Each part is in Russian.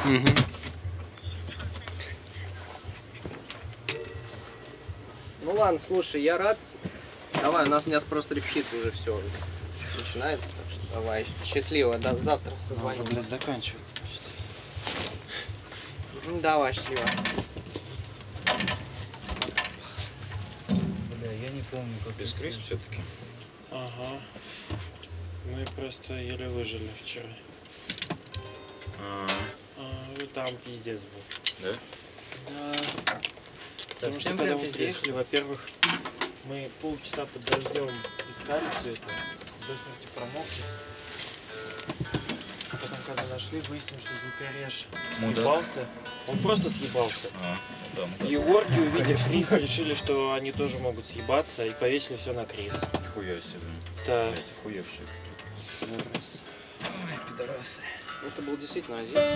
Угу. Ну ладно, слушай, я рад. Давай, у нас просто репетит уже все начинается, так что давай. Счастливо, до завтра созвонимся. Блядь, заканчивается почти. Ну, давай, счастливо. Бля, я не помню, как без крыс все-таки. Ага. Мы просто еле выжили вчера. Ну там пиздец был. Да? Да. Потому что когда мы приехали, во-первых, мы полчаса под дождем искали все это, до смерти промокли. А потом, когда нашли, выяснилось, что звукорежь съебался. Он просто съебался. И орки, увидев Крис, решили, что они тоже могут съебаться, и повесили все на Крис. Хуя себе. Да. Хуевшие. Ой, пидорасы. Это был действительно Азис.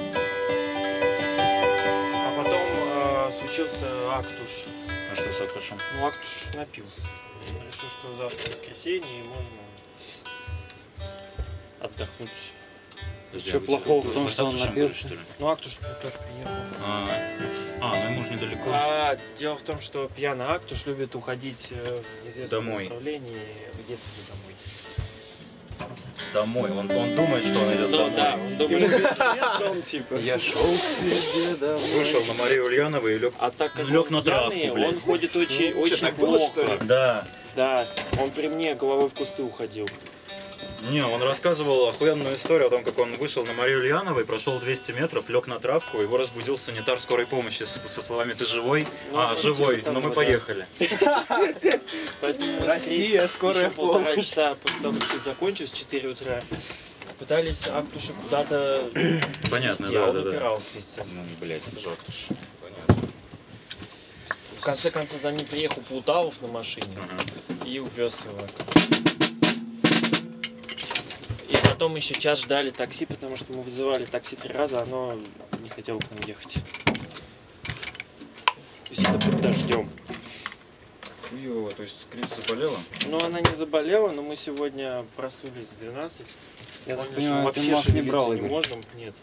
А потом случился Актуш. А что с Актушем? Ну, Актуш напился. Решил, что завтра воскресенье, и можно отдохнуть. Что плохого в том, что он напился? Ну, Актуш тоже приехал. Ну ему же недалеко. Дело в том, что пьяный Актуш любит уходить в известном направлении, если домой. Домой. Он думает, что он идет домой. Да, он думает, что Он типа. Я шел к себе домой. Вышел на Марию Ульянову и лег, а так как лег он на травку, пьяный, блядь. он ходит очень так было, плохо. что ли? Да. Да, он при мне головой в кусты уходил. Не, он рассказывал охуенную историю о том, как он вышел на Марию Ульянову и прошел 200 метров, лег на травку, его разбудил санитар скорой помощи со словами «Ты живой?» Живой, но мы поехали. Россия, скорая помощь. Полтора часа после того, как все закончилось, в 4 утра, пытались Актуша куда-то Понятно, везти, а он да. упирался, естественно. Ну, блядь, это же Актуш. Понятно. В конце концов, за ним приехал Полтавов на машине и увез его. И потом еще час ждали такси, потому что мы вызывали такси 3 раза, оно не хотело к нам ехать. То есть это под дождем. Хуёво, то есть Крис заболела? Ну, она не заболела, но мы сегодня проснулись в 12. Я так Поняли, что понимаю, ты вообще Маш не шевелиться брал, не Игорь? можем. Нет.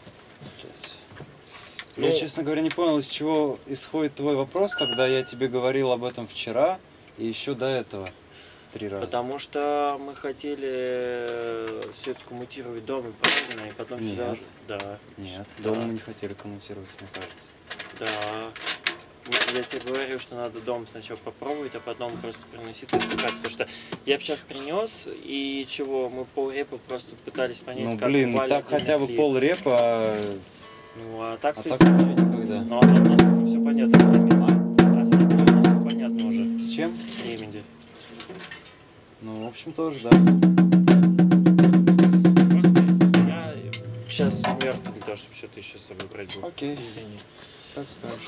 Я, Ну, честно говоря, не понял, из чего исходит твой вопрос, когда я тебе говорил об этом вчера и еще до этого 3 раза. потому что мы хотели все это коммутировать дома правильно, и потом Нет. сюда... Да. Нет, Да. дома мы не хотели комментировать, мне кажется. Да. Я тебе говорю, что надо дома сначала попробовать, а потом просто приносить и спускаться. Потому что я бы сейчас принес, и чего, мы полрепа просто пытались понять, Ну как блин, валить так хотя бы клей. пол репа, Ну, а так, а кстати, так вообще никогда. ну, а там у нас уже все понятно. А с Ремеди у нас все понятно уже. С чем? С Ремеди. Ну, в общем, тоже, да. Просто я сейчас мертв для того, чтобы что-то еще с собой брать было. Окей. Извини. Как скажешь.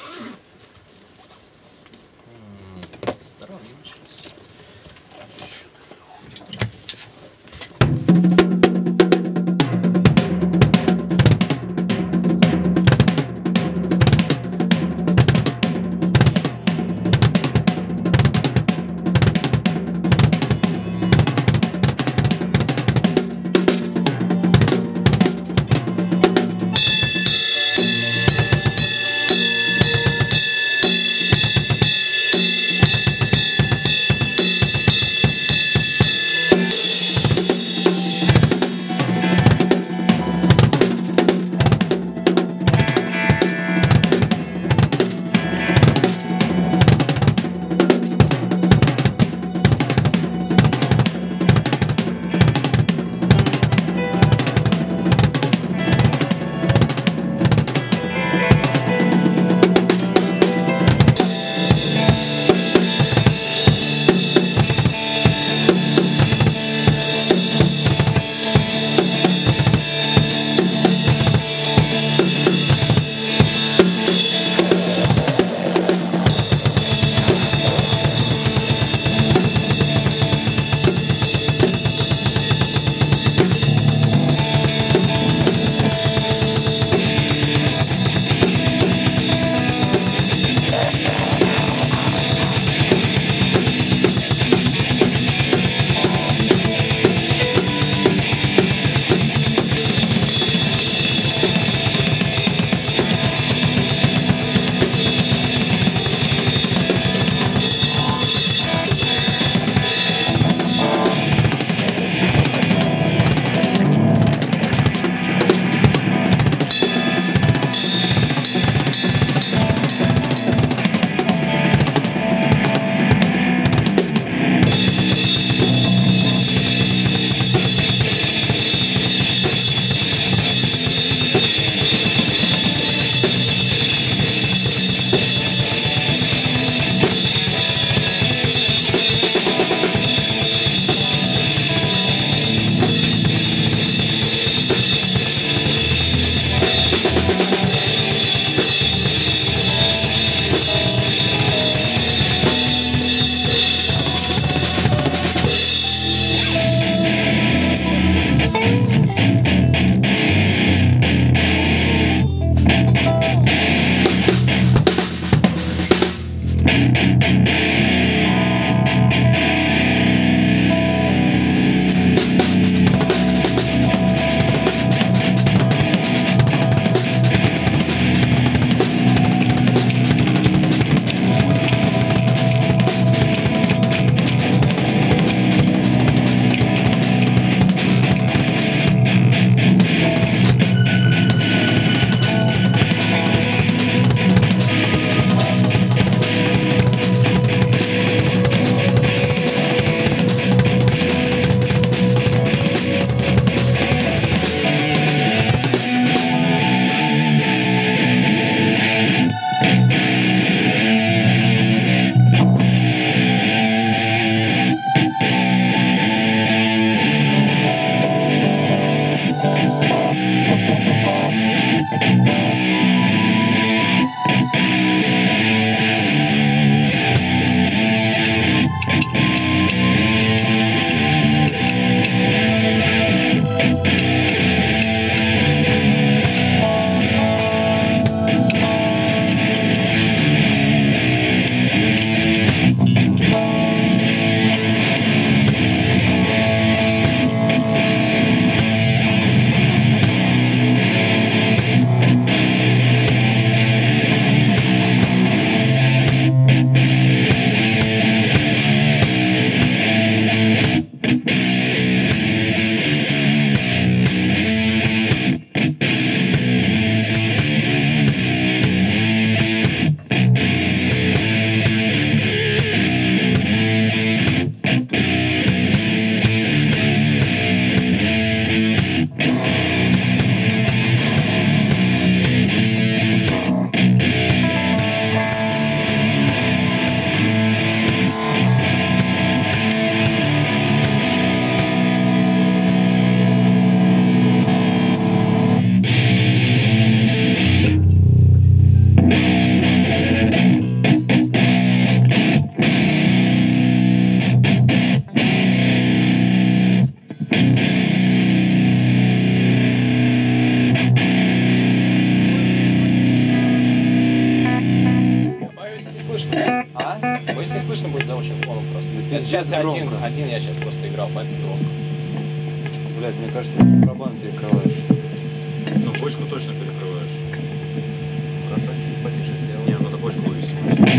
сейчас громко. один я сейчас просто играл, поэтому громко. Блядь, мне кажется, ты барабан перекрываешь. Ну, бочку точно перекрываешь. Хорошо, чуть-чуть потише сделал. Не, надо бочку вывести.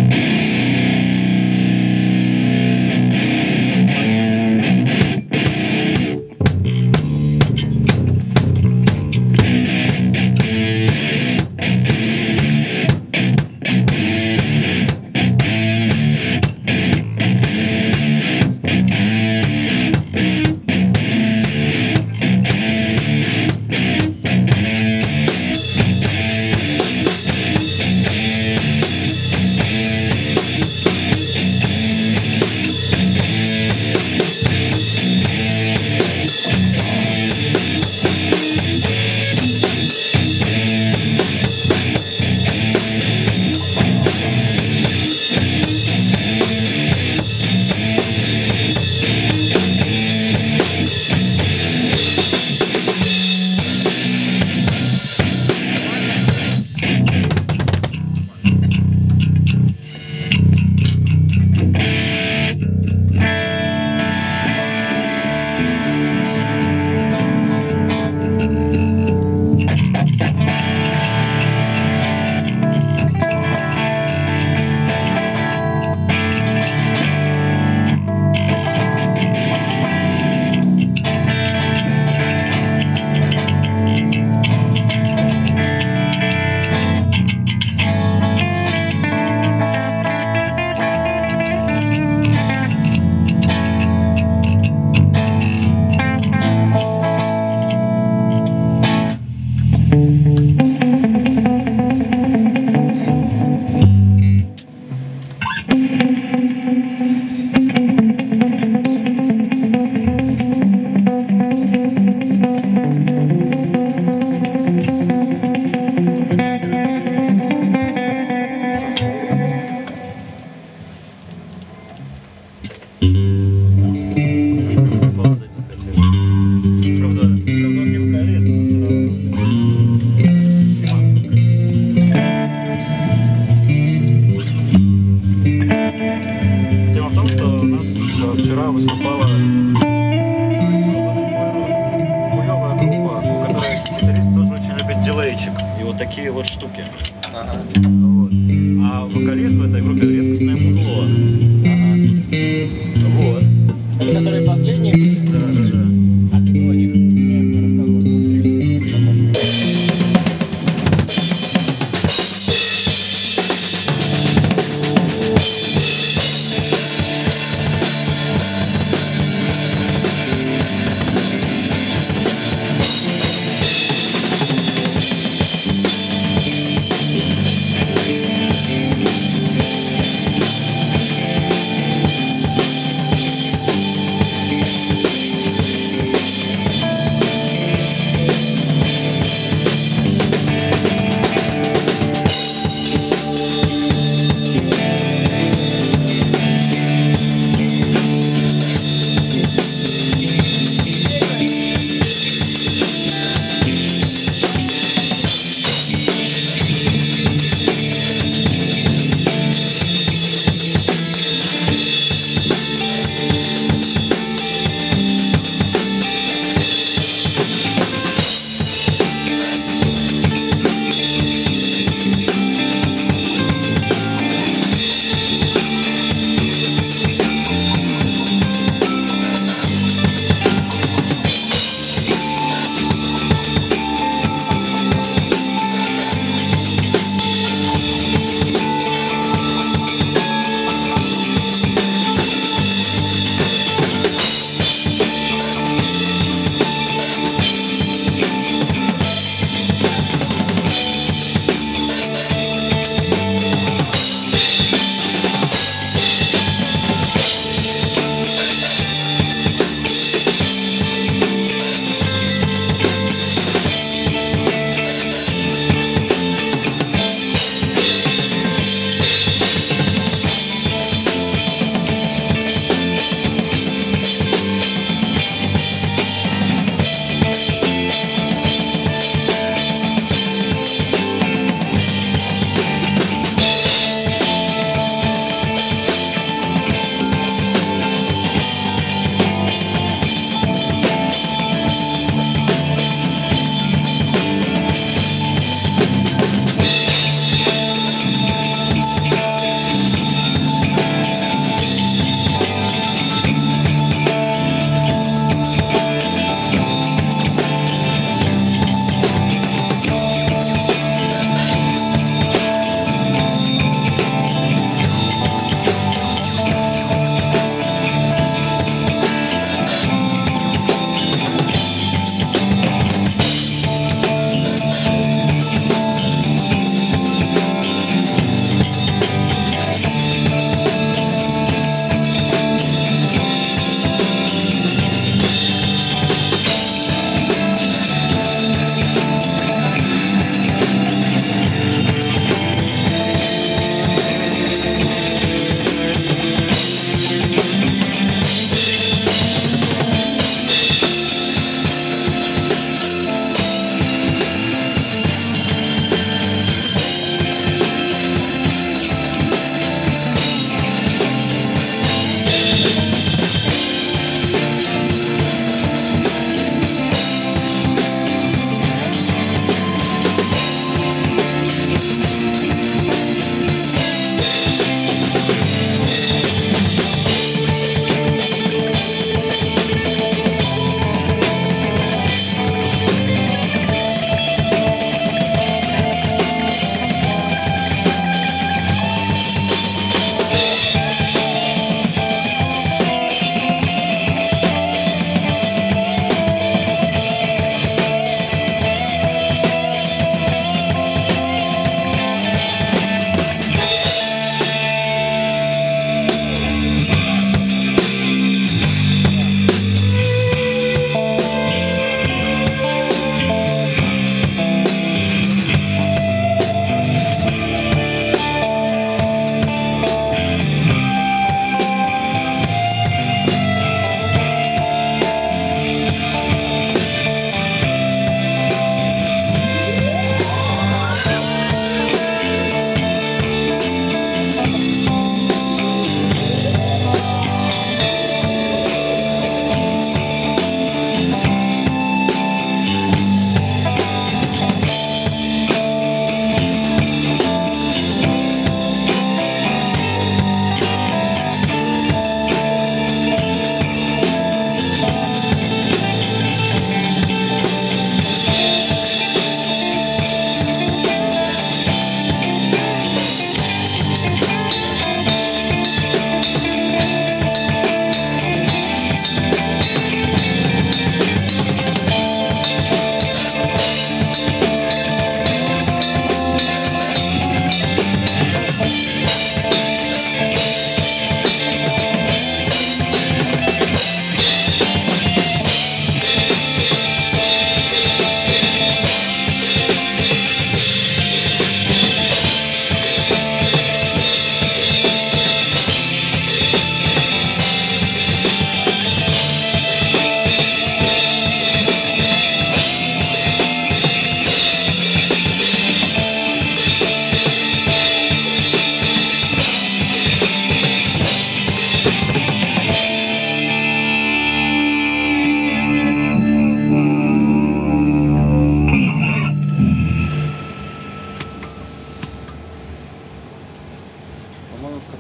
вчера выступала хуёвая группа, у которой гитарист тоже очень любит дилейчик и вот такие вот штуки. Ага. Вот. А вокалист в этой группе редкостное мудло. Ага. Вот. Это которые последние? Да, да, да. А ты про них не рассказывал?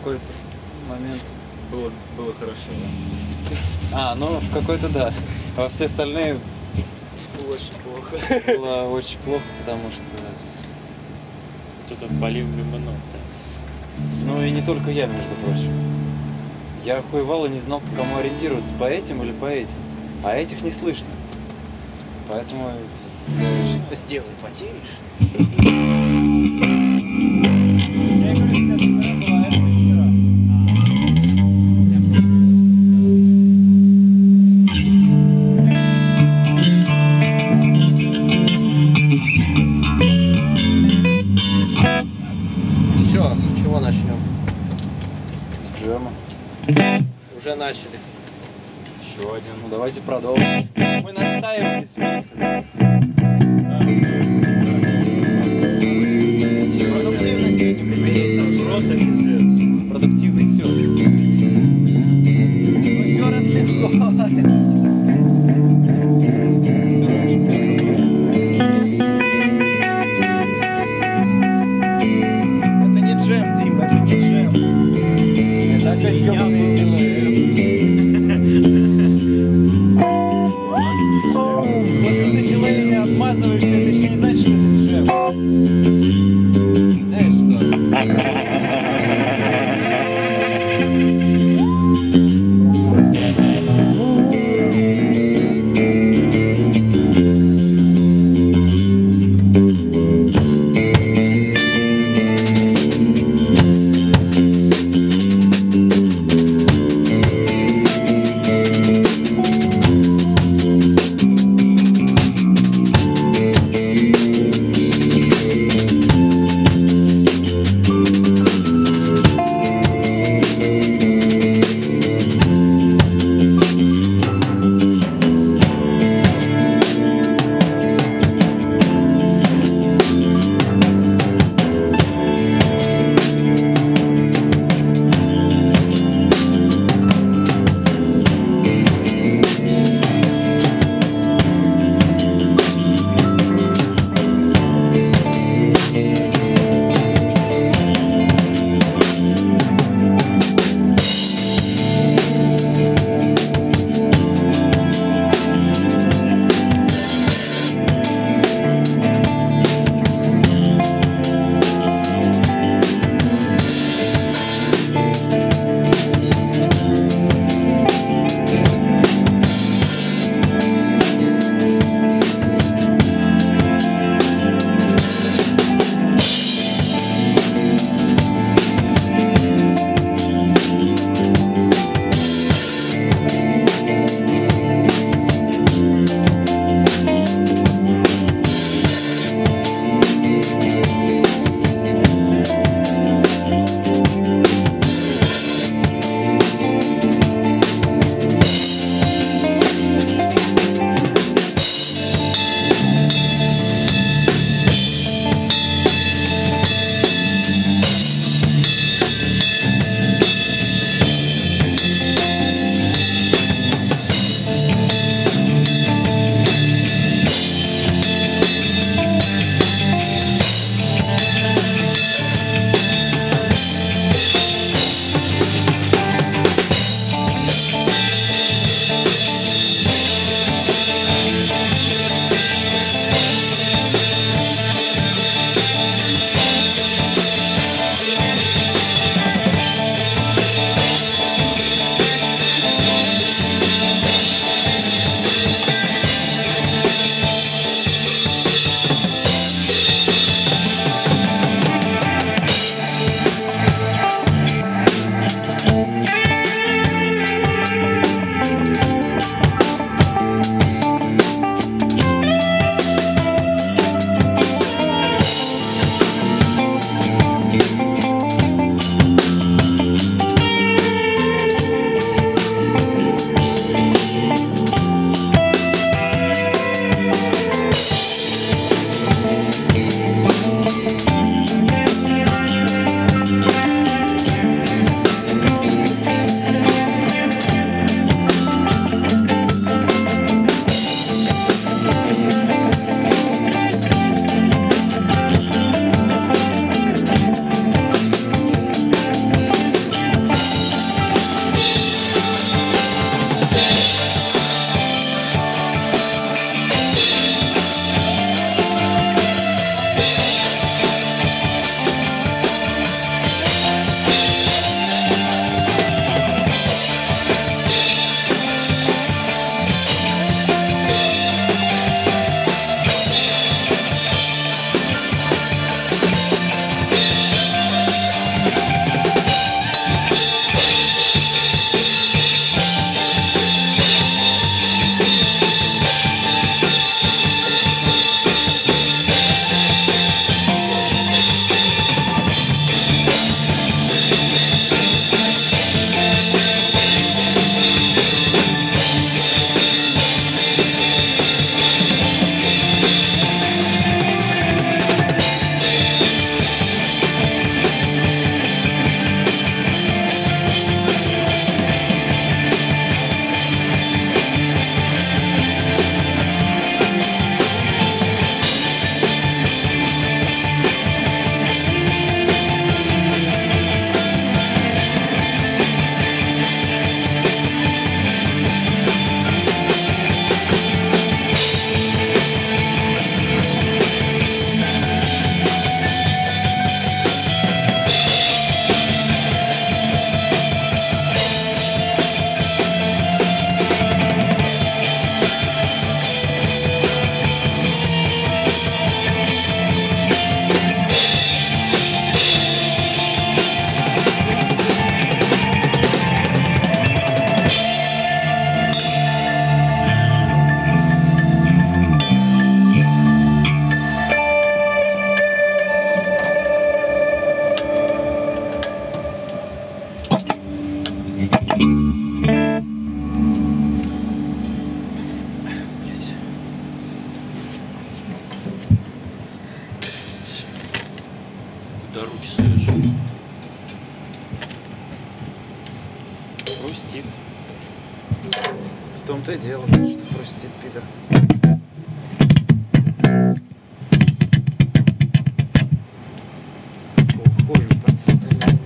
какой-то момент. Было хорошо, да? А, ну в какой-то да. А все остальные Очень плохо. было очень плохо, потому что... Вот этот болим лимонад, да. Ну и не только я, между прочим. Я охуевал и не знал, по кому ориентироваться, по этим или по этим. А этих не слышно. Поэтому... Сделай, потеешь. Я говорю, что это вчера было, а этого не вчера. Чё, с чего начнем? С джема. Уже начали. Еще один. Ну давайте продолжим. Мы настаивали с месяца. Продуктивно сегодня приберется. Просто пиздец. Продуктивный сёр. Ну, сёр это легко. Сёр очень Это не джем, Дим, это не джем. Это опять ёбаные то, что ты дилеями обмазываешься, это еще не значит, что это джем. Знаешь что? Да, руки суешь. Хрустит. В том-то и дело, что хрустит пидор. Ухожу, понятно.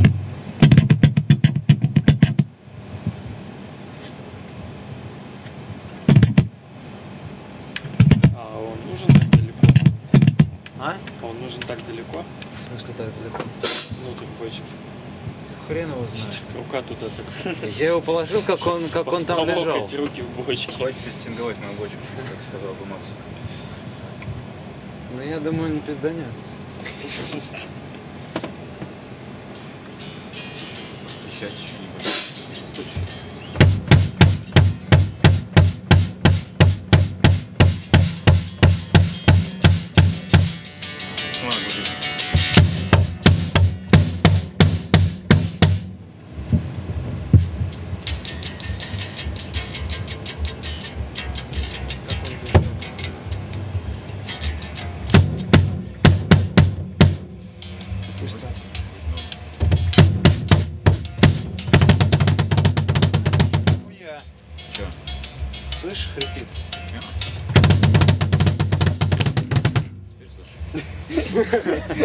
А он нужен так далеко? А? Он нужен так далеко? В смысле так далеко? Ну, так бочки. Хрен его знает. Рука туда так. Я его положил, как он там лежал. Помогать руки в бочке. Хватит пестинговать мою бочку, как сказал бы Макс. Но я думаю, не пизданется. Стучать еще не будет. Стучать. Пусть так. Хуя. Че? Слышь, хрипит. Теперь слышу.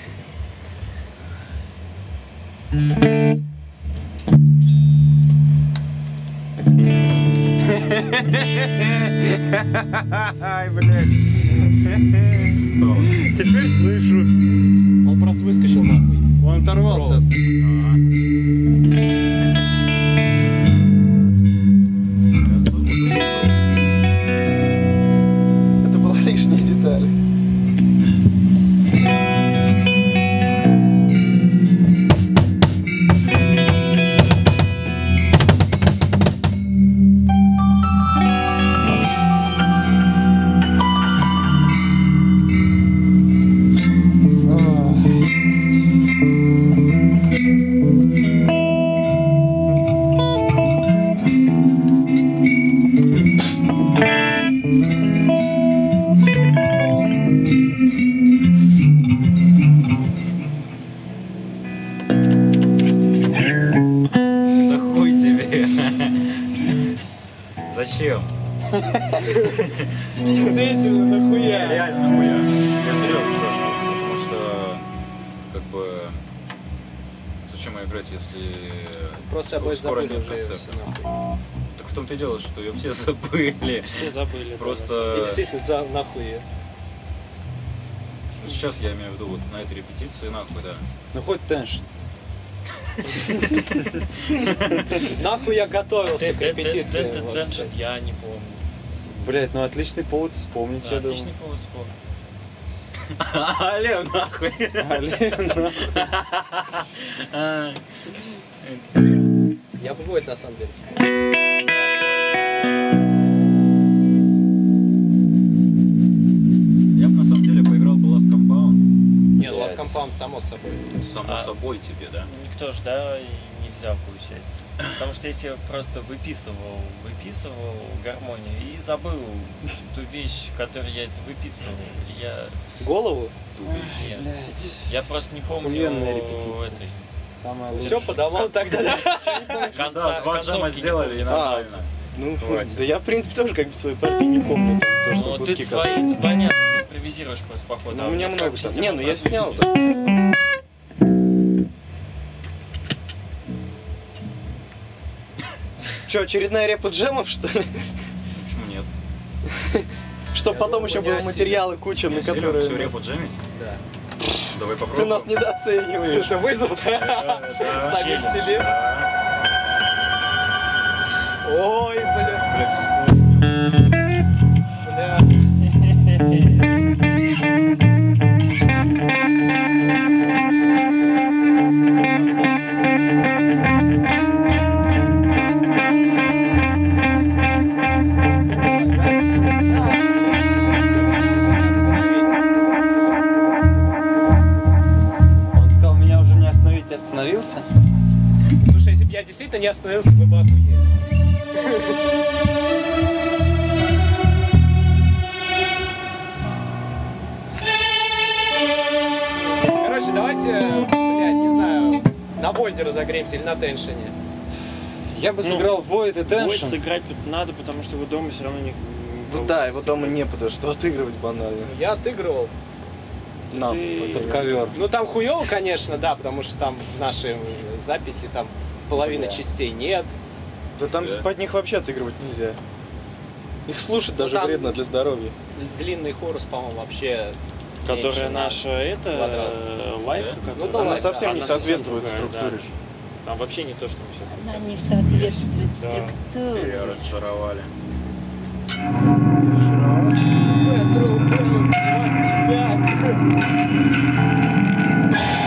Ай, блядь. Стало. Теперь слышу. Он просто выскочил нахуй. Он оторвался. Ага. Я услышал хруст. Это была лишняя деталь. Да хуй тебе. Зачем? Действительно, нахуя? Реально нахуя. Я серьезно спрашиваю, потому что как бы зачем ее играть, если Просто обои скоро забыли нет уже все концерта? нахуй. Так в том-то и дело, что ее все забыли. Все забыли. Просто- И действительно, за нахуй ее. Ну, сейчас я имею в виду вот на этой репетиции нахуй, да. Ну хоть теншн. Нахуй я готовился к репетиции. вот, Теншн, кстати. я не помню. Блять, ну отличный повод вспомнить, я думаю. Отличный повод вспомнить. Але нахуй. Алена. Я бывает на самом деле. Я бы на самом деле поиграл бы Last Compound. Не, ну Last Compound само собой. Само А. собой тебе, да. Никто ж, да, и не взял, получается. Потому что если я просто выписывал гармонию и забыл ту вещь, в которой я это выписывал, я... Голову? Нет. Блять. Я просто не помню Охуенная репетиция. этой. Самое лучшее. Все, подавал тогда, да? Да, два джема сделали и нормально. Ну, Хватит. да я, в принципе, тоже как бы своей партии не помню. То, что Ну, ты куски свои, это понятно, ты импровизируешь просто по ходу. Ну, а у меня мне много как там. система Не, ну я прозвучит. снял, да. Че, очередная репа джемов, что ли? Почему нет? Чтоб Я потом думаю, еще не было о себе. материалы куча, на которые... Все нас- репу джемить? Да. Давай Ты попробуем. нас недооцениваешь. Это вызов, да? Да. Самим себе. Да. Ой, бля. Блять, вспомнил. Бля. Он сказал, меня уже не остановить, остановился. Слушай, если бы я действительно не остановился, мы бы охуели. Короче, Слушай, давайте, блядь, не знаю, на Войде разогреемся или на Теншине. Я бы сыграл Void и Void Tension. сыграть тут надо, потому что его дома все равно не... Ну да, его дома не подо что отыгрывать банально. Я отыгрывал. Нам. Под ковер. Ну там хуёво, конечно, да, потому что там в нашей записи там половины частей нет. Да там под них вообще отыгрывать нельзя. Их слушать даже там- вредно для здоровья. Длинный хорус, по-моему, вообще... Которая меньше на наша, это, квадрат. лайфка, Ну, которая... да, Она лайф, совсем да, не она соответствует совсем другая, структуре. да. Там вообще не то, что мы сейчас... Она не соответствует Да. структуре. Расшаровали. Petrol Bells 25.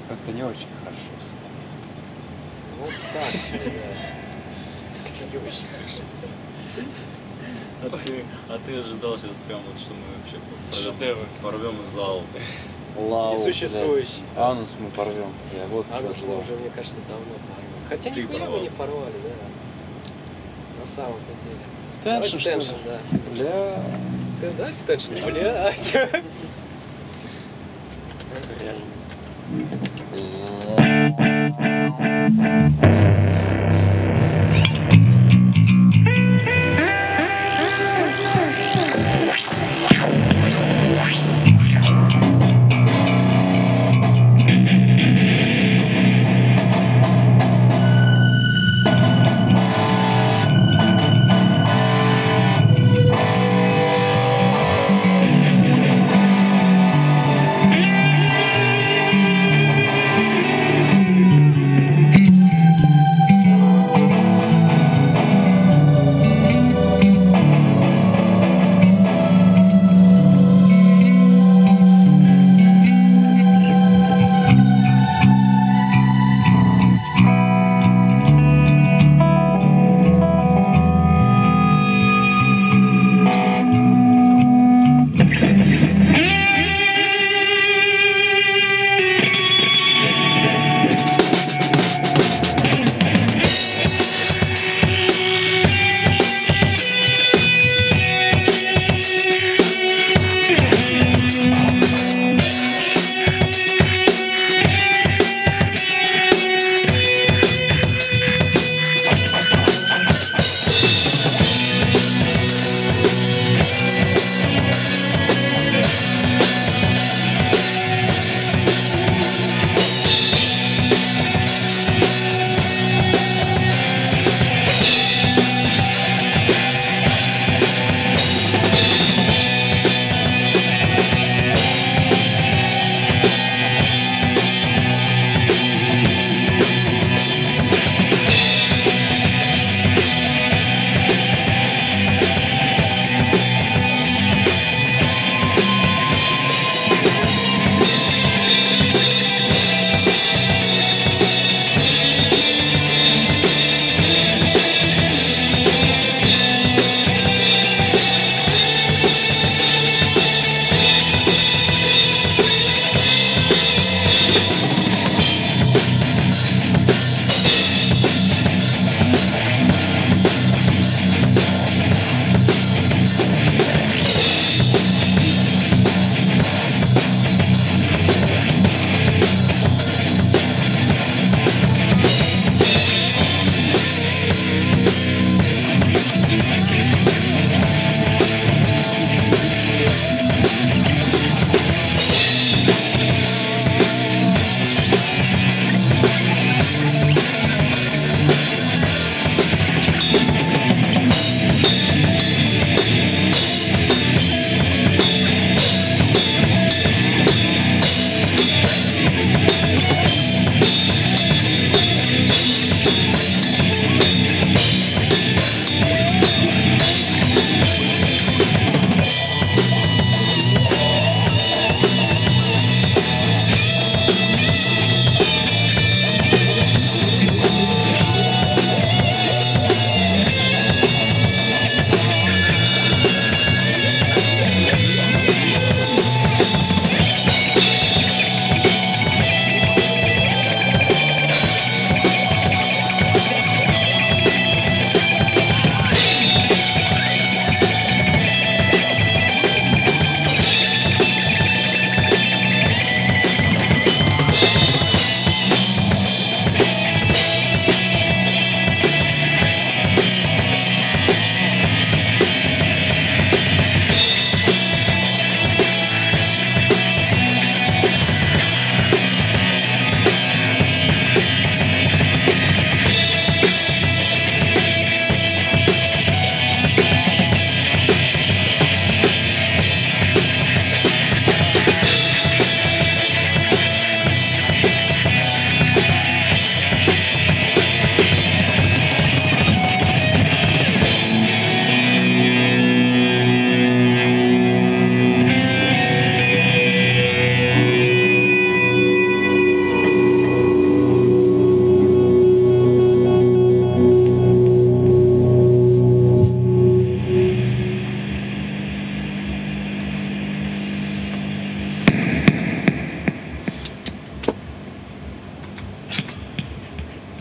как-то не очень хорошо. Вот так, да. Как-то не очень хорошо. А ты ожидал сейчас прям вот, что мы вообще Шедевр. порвем зал. Лау, Несуществующий. блядь. Анус мы порвем. Я вот А мы что зло. уже, мне кажется, давно порвали. Хотя Ты нихуя мы порвал. не порвали, да. На самом-то деле. Теншн, Давайте что ли? да. Бля. Давайте теншн, блядь.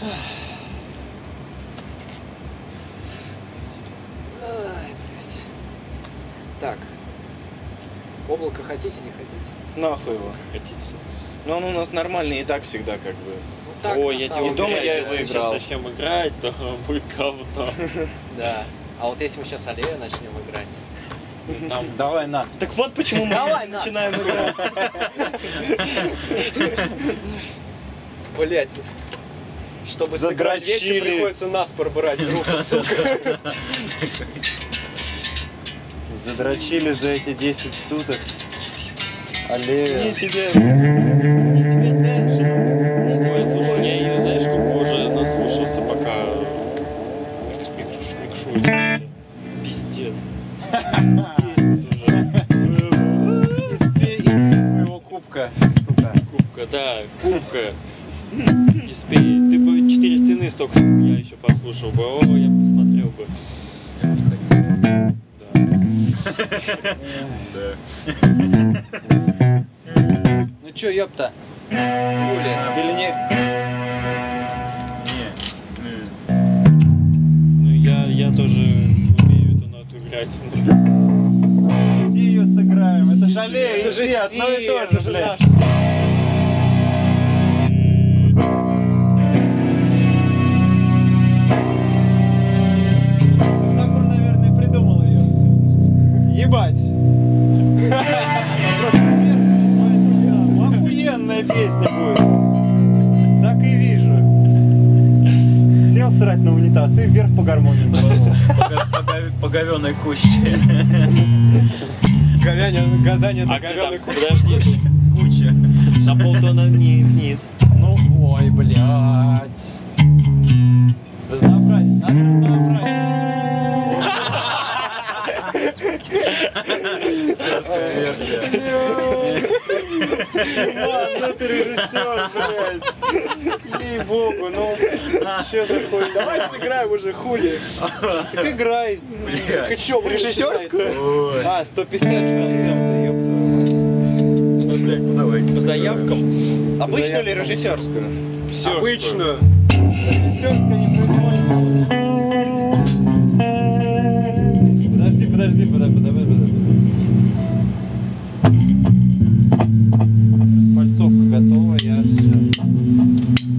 Ай, блядь. Так. Облако хотите, не хотите? Нахуй его. Хотите? Но он у нас нормальный и так всегда как бы. Ну, так, Ой, на я самом тебе дома деле. я уверяю, его если мы играл. сейчас начнем играть, то будет говно. Да. А вот если мы сейчас аллею начнем играть. Ну, там Давай нас. Так вот почему мы Давай, нас. начинаем играть. Блять. Чтобы сыграть вечер, Задрочили. приходится наспор брать группу, сука. Задрочили за эти 10 суток. Аллея. Не тебе. Не тебе дальше. Не тебе, Ой, слушай, слушай. я ее, знаешь, сколько уже наслушался, пока микшует. Пиздец. Из моего кубка, сука. Кубка, да, кубка. И спей. Ты бы 4 стены столько, сколько я еще послушал бы. О, я посмотрел бы. Я бы не хотел. Да. Да. Ну чё, ёпта? Или не? Ну, я тоже умею эту ноту играть. Все ее сыграем. Это же аллея, Это же все одно и то это же, же блядь. Так он, наверное, и придумал ее. Ебать. Просто охуенная песня будет. Так и вижу. Сел срать на унитаз и вверх по гармонии. По говёной куще. Гадание на А где там? говёной Подожди. Куча. На полтона вниз. Ну, ой, блядь. Разнообразить, надо разнообразить. Сельская версия. Ладно, ты режиссер, блядь. Ей-богу, ну, что за хуйня? Давай сыграем уже, хули. Так играй. Блядь. Ты чё, Режиссерскую? Ой. А, 150 штатов, ёпта. Ну, блядь, ну давайте. По заявкам? Обычную или режиссерскую? Обычную. Режиссерская не произвольно. Подожди. Распальцовка готова, я все.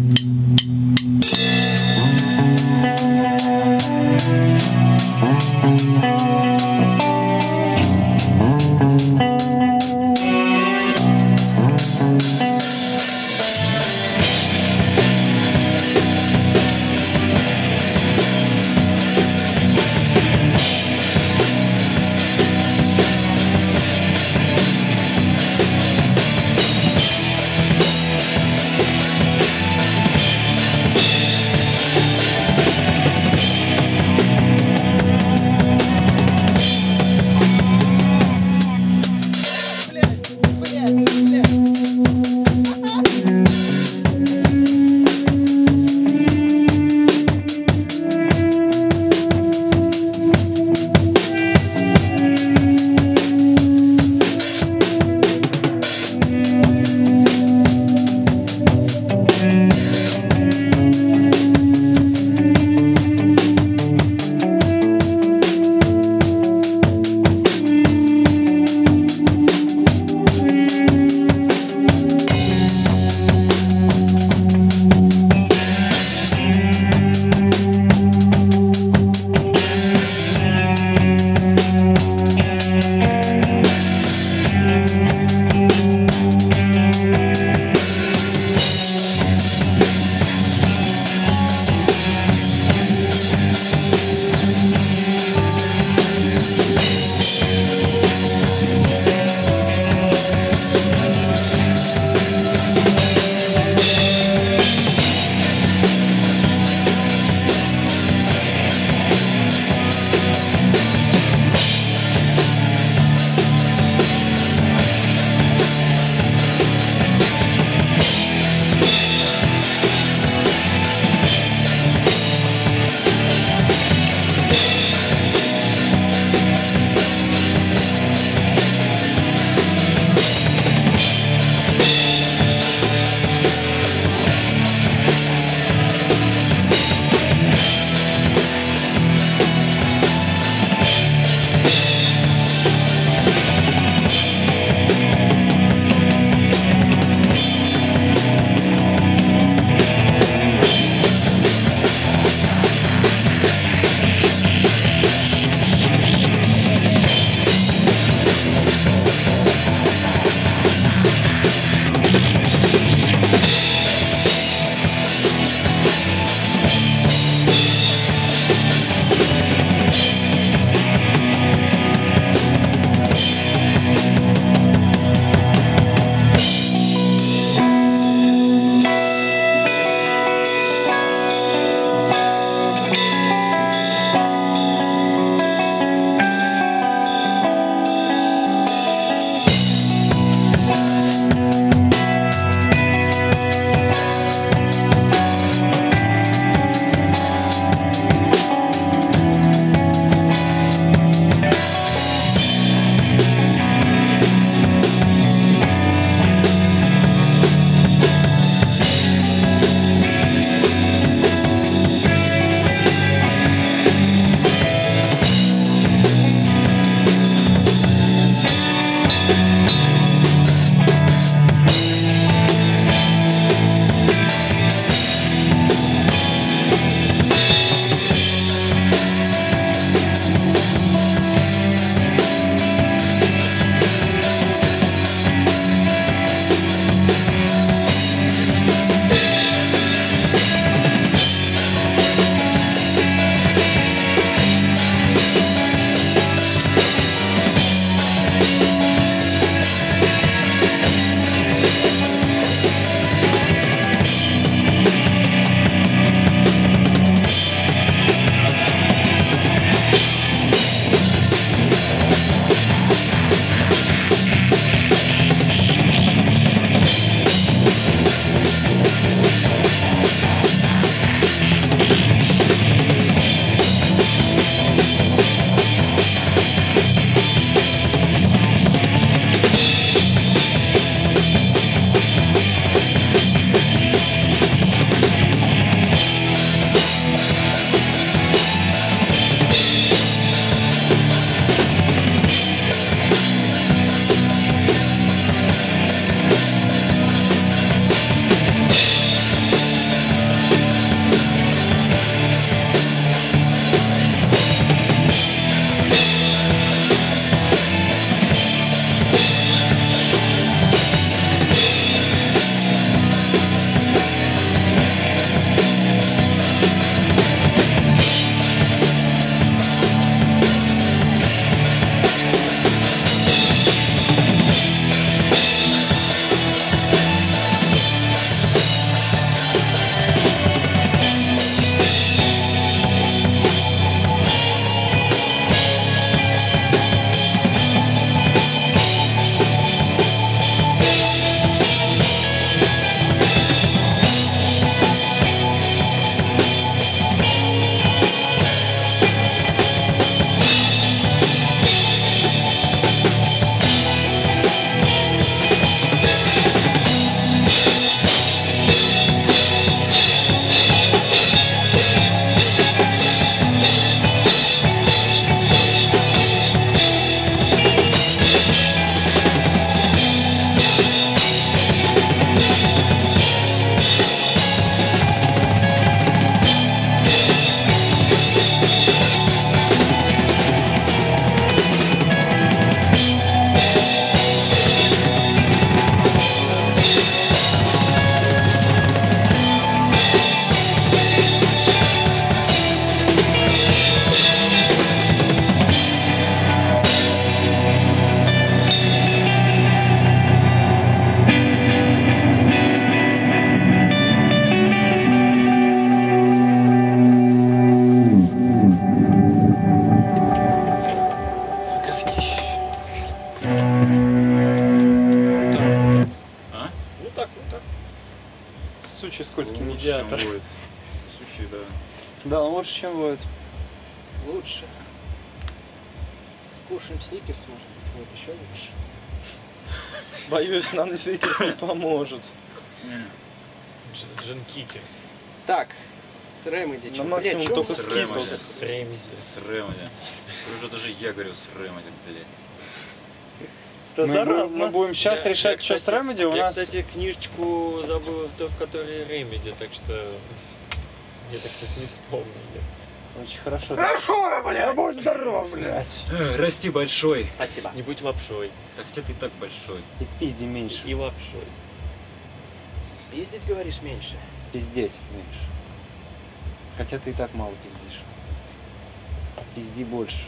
Сучий скользкий Лучше, чем медиатор. будет. Сучий, да. Да, он лучше, чем будет. Лучше. Скушаем сникерс, может быть, будет еще лучше. Боюсь, нам сникерс не поможет. Джин Кикерс. Так, с Ремеди. На максимум только с скитлс. С Ремеди. С Ремеди. Уже даже я говорю с Ремеди, блядь. Это заразно. Мы будем сейчас решать, что с Ремеди у Я, нас. кстати, книжечку забыл, в которой Ремеди, так что я так сейчас не вспомнил. Очень хорошо. Здорово, бля, будь здоров, блядь. Расти большой. Спасибо. Не будь лапшой. Так хотя ты и так большой. И пизди меньше. И лапшой. Пиздить, говоришь, меньше. Пиздеть меньше. Хотя ты и так мало пиздишь. Пизди больше.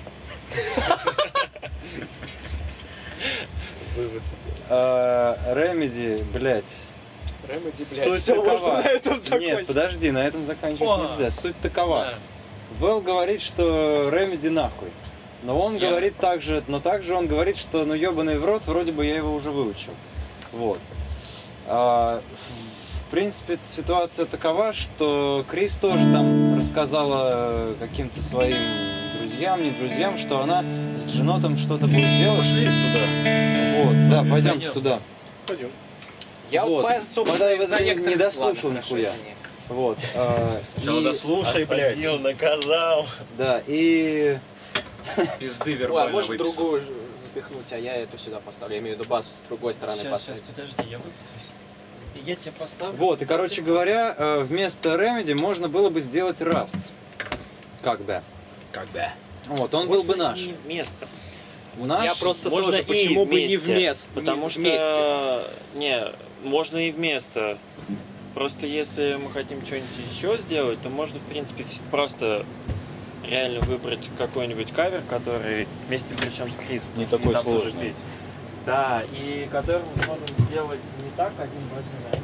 Вывод. Ремеди, блядь. Ремеди, блядь, Суть все, такова. можно на этом закончить. Нет, подожди, на этом заканчивать О! нельзя. Суть такова. Да. Вэл говорит, что Ремеди нахуй. Но он говорит также, он говорит, что ну ебаный в рот, вроде бы я его уже выучил. Вот. В принципе, ситуация такова, что Крис тоже там рассказала каким-то своим друзьям, не друзьям, что она с Дженотом что-то будет делать. Пошли туда. Вот, да, пойдемте Пойдем. туда. Пойдем. Я Вот. вот, собственно, Тогда из-за я некоторых... не дослушал Ладно, нихуя. хорошо, извини. Вот. Сначала И- дослушай, блядь. Осадил, наказал. Да, и Пизды Ой, а вербально может выписал. другую запихнуть, а я эту сюда поставлю. Я имею в виду базу с другой стороны Сейчас, поставить. подожди, я выпущусь. И я тебя поставлю. вот, и короче говоря, вместо Remedy можно было бы сделать Rust. Как бы. Когда? Вот, он был бы наш. И место. Наш. Я просто Можно тоже, и почему бы не вместе, вместе? Потому не что... вместе. Не, можно и вместо. Просто если мы хотим что-нибудь еще сделать, то можно, в принципе, просто реально выбрать какой-нибудь кавер, который вместе причем с Крис. Не потому что такой там тоже сложный. петь. Да, и который мы можем сделать не так один в один, а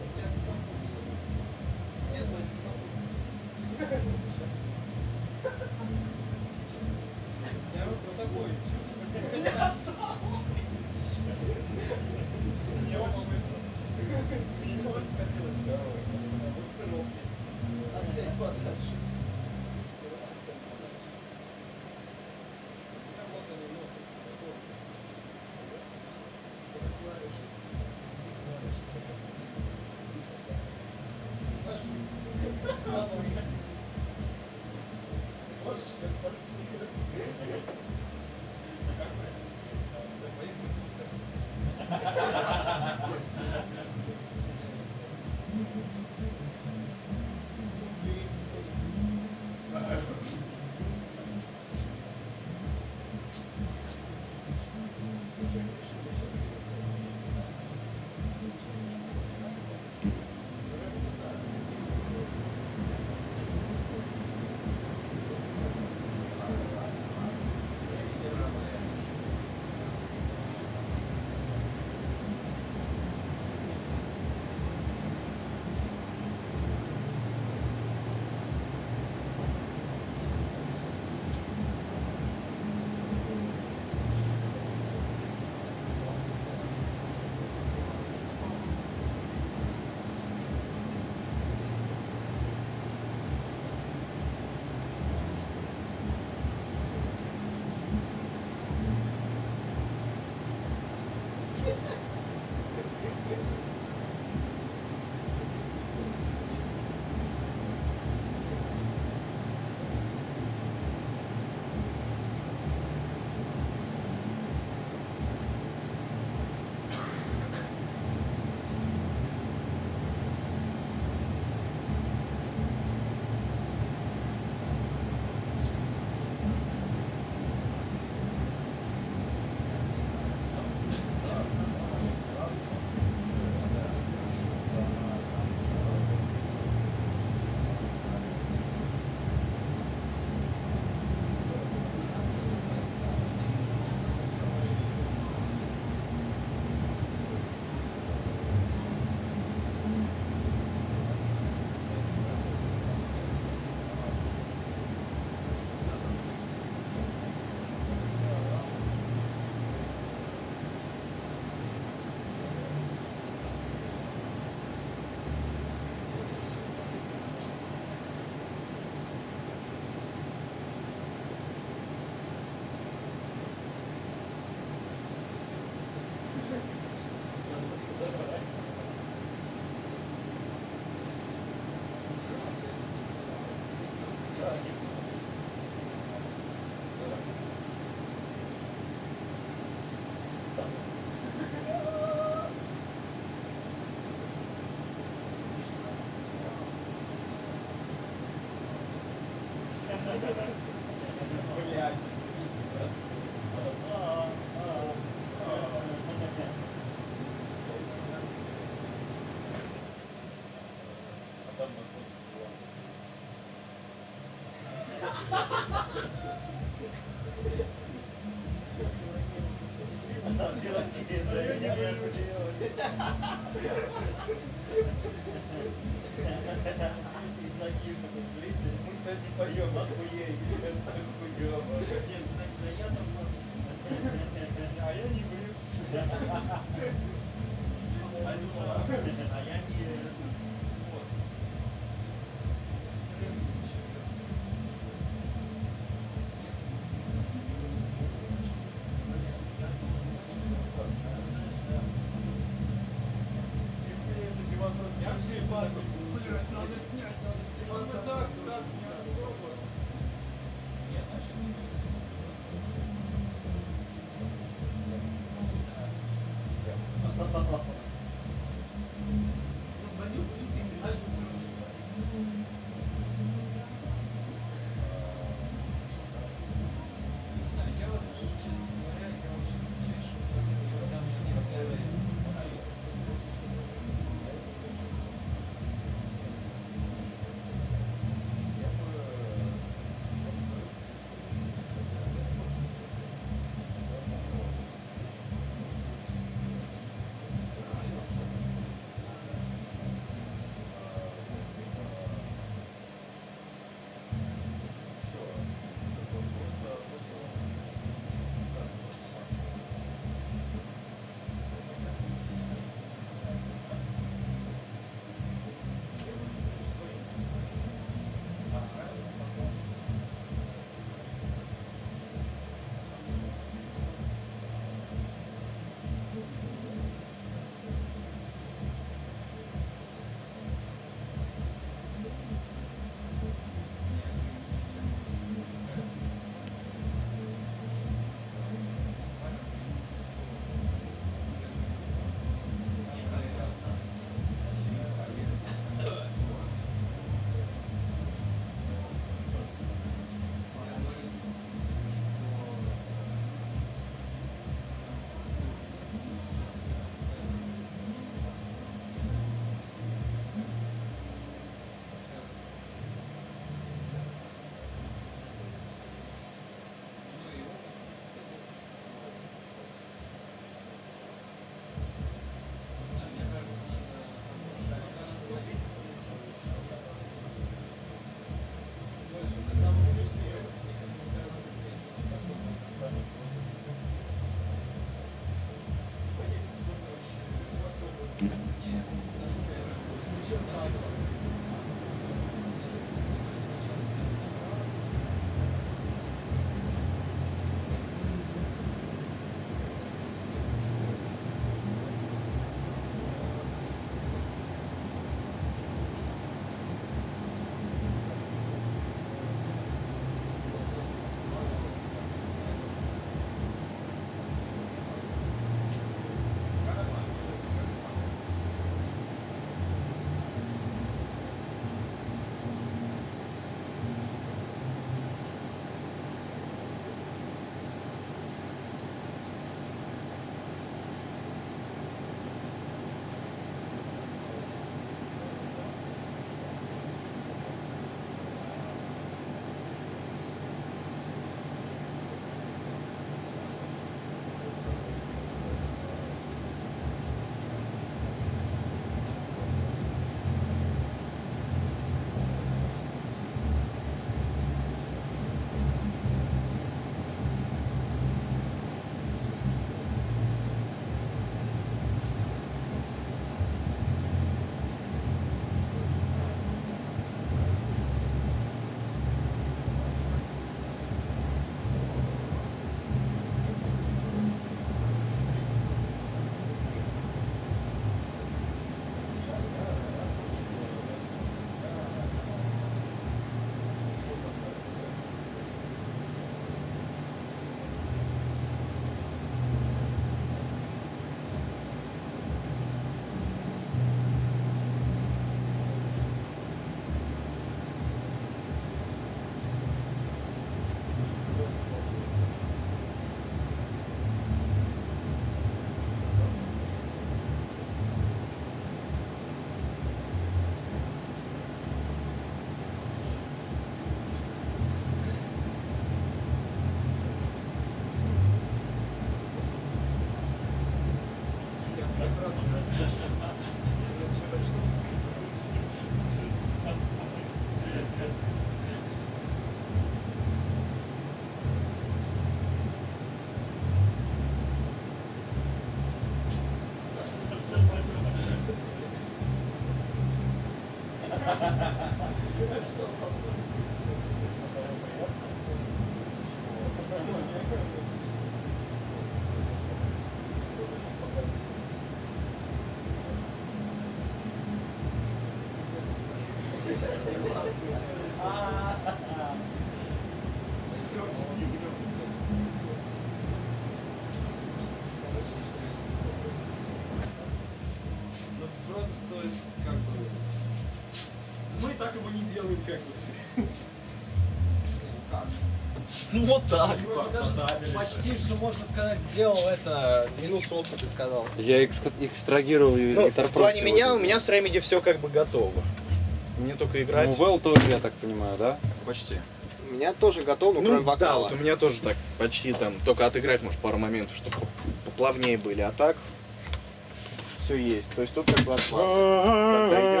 Ну вот так. Почти, что можно сказать, сделал это минусовку, ты сказал. Я экстрагировал ее из Ну, Guitar в плане Pro меня, у сегодня. меня с Remedy все как бы готово. Мне только играть. Ну, Вэл тоже, я так понимаю, да? Почти. У меня тоже готов, но Ну, кроме да, вокала. вот у меня тоже так, почти там, только отыграть, может, пару моментов, чтобы поплавнее были, а так все есть. То есть тут как бы от вас. Когда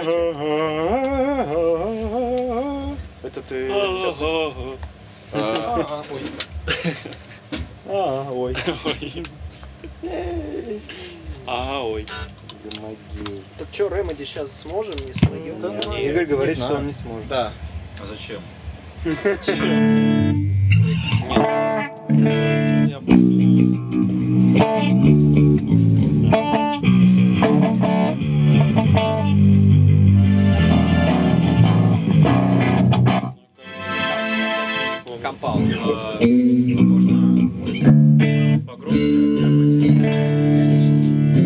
идете. Это ты сейчас... Ой. Ой. Могил. Так что, Remedy сейчас сможем, не сможем? Да, ну, Игорь говорит, знаю. что он не сможет. Да. А зачем? Компаунд. Можно погромче делать.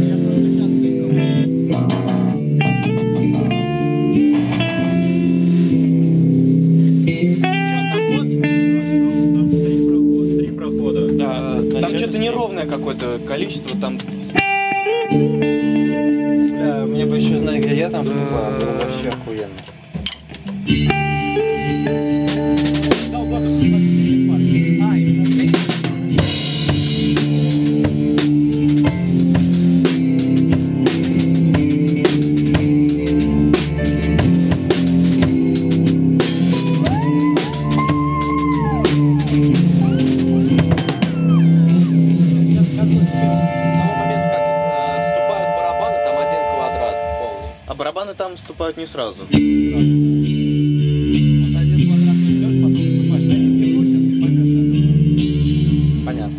Три прохода. Да, Там что-то неровное какое-то количество, там... Бля, мне бы еще знать, где я там вступаю, было вообще охуенно. А барабаны там вступают не сразу. Понятно.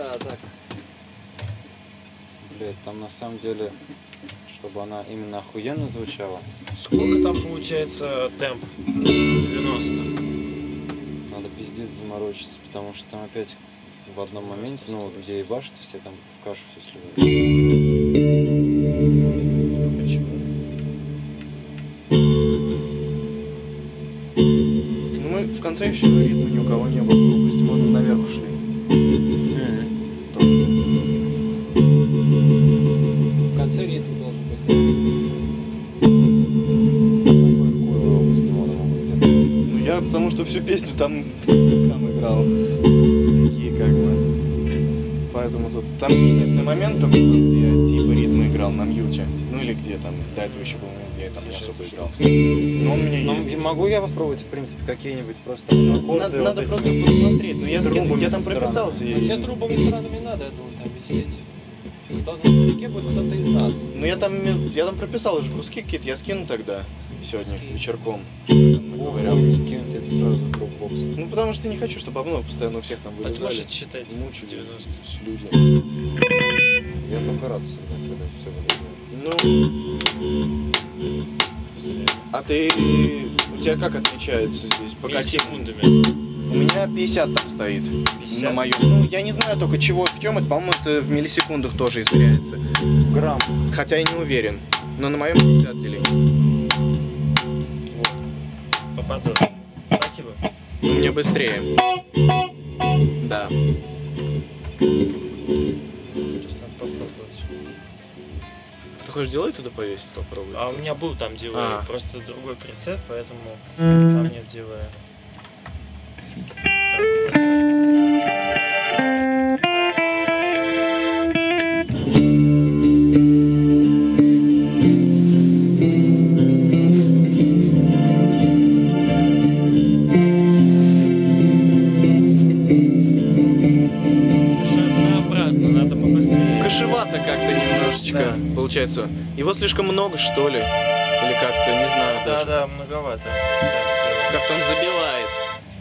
Да, так. Блять, там на самом деле, чтобы она именно охуенно звучала, Сколько там получается темп? 90. надо пиздец заморочиться, потому что там опять в одном моменте, ну вот где ебашат, все там в кашу все сливают. Почему? Ну мы в конце еще ритма ни у кого не было. Допустим, мы наверх ушли. В конце ритм должен быть. Какой хуй вы оба с Димоном могут делать? Ну я потому что всю песню там играл. Свояки как бы. Поэтому тут там единственный момент, только где я типа ритм играл на мьюте. Ну или где там, до этого еще был момент, где я там не особо играл. Но он у меня Ну, есть. могу я попробовать, в принципе, какие-нибудь просто аккорды, Надо вот просто эти посмотреть. Ну я скину, трубами я там прописал сраными. Ну, тебе тебе. трубами сраными не надо, я думаю, там висеть. Кто-то на соляке будет кто-то из нас. Ну я там прописал уже куски какие-то, я скину тогда сегодня вечерком. Что я там наговорил. Охуенно скинуть это сразу в дропбокс. Ну потому что не хочу, чтобы обнов постоянно у всех там вылезали. Можете считать Мучили 90. люди. Я только рад всегда, когда все вылезает. Ну, Быстрее. а ты, у тебя как отмечается здесь? По каким? Миллисекундами. У меня 50 там стоит. 50? На моем. Ну, я не знаю только чего, в чем это, по-моему, это в миллисекундах тоже измеряется. Грамм. Хотя я не уверен. Но на моем 50 делится. Попаду. Спасибо. У меня быстрее. Да. Сейчас надо попробовать. Ты хочешь делай туда повесить, попробуй? А у меня был там дилей, А. просто другой пресет, поэтому там нет дилея. Шансообразно, надо побыстрее. Кашевато как-то немножечко получается. Его слишком много, что ли? Или как-то, не знаю даже. Да, многовато. Сейчас сделаю. Как-то он забивает.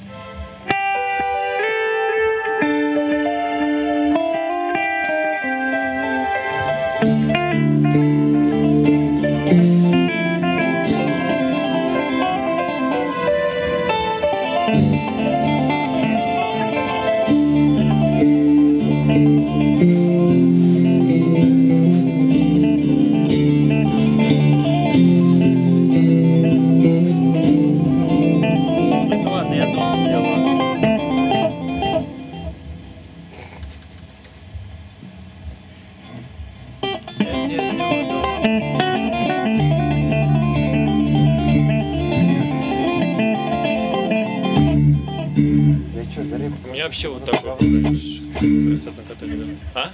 Это ладно, я дома сделаю. Это я сделаю дома. Да что, за репку? У меня вообще вот такой пресет, на который... А?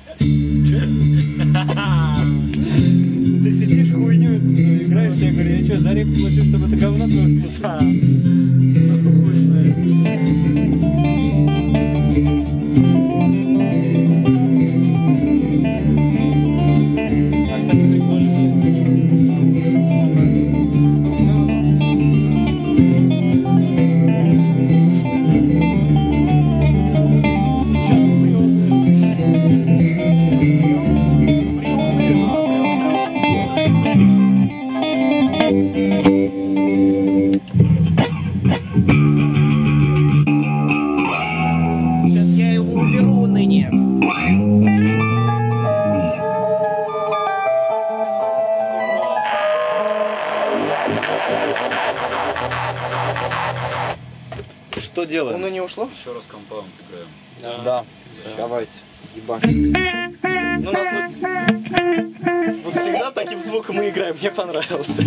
Ты сидишь хуйню эту свою играешь, я говорю, я что, за репку плачу, чтобы это говно твое слушать? Хуй знает. А, кстати, прикольно есть. Сейчас я его уберу ныне. Что Он делаем? и не ушло? Еще раз компаунд играем. Да, давайте, ебашь. Ну, нас вот всегда таким звуком мы играем, мне понравился.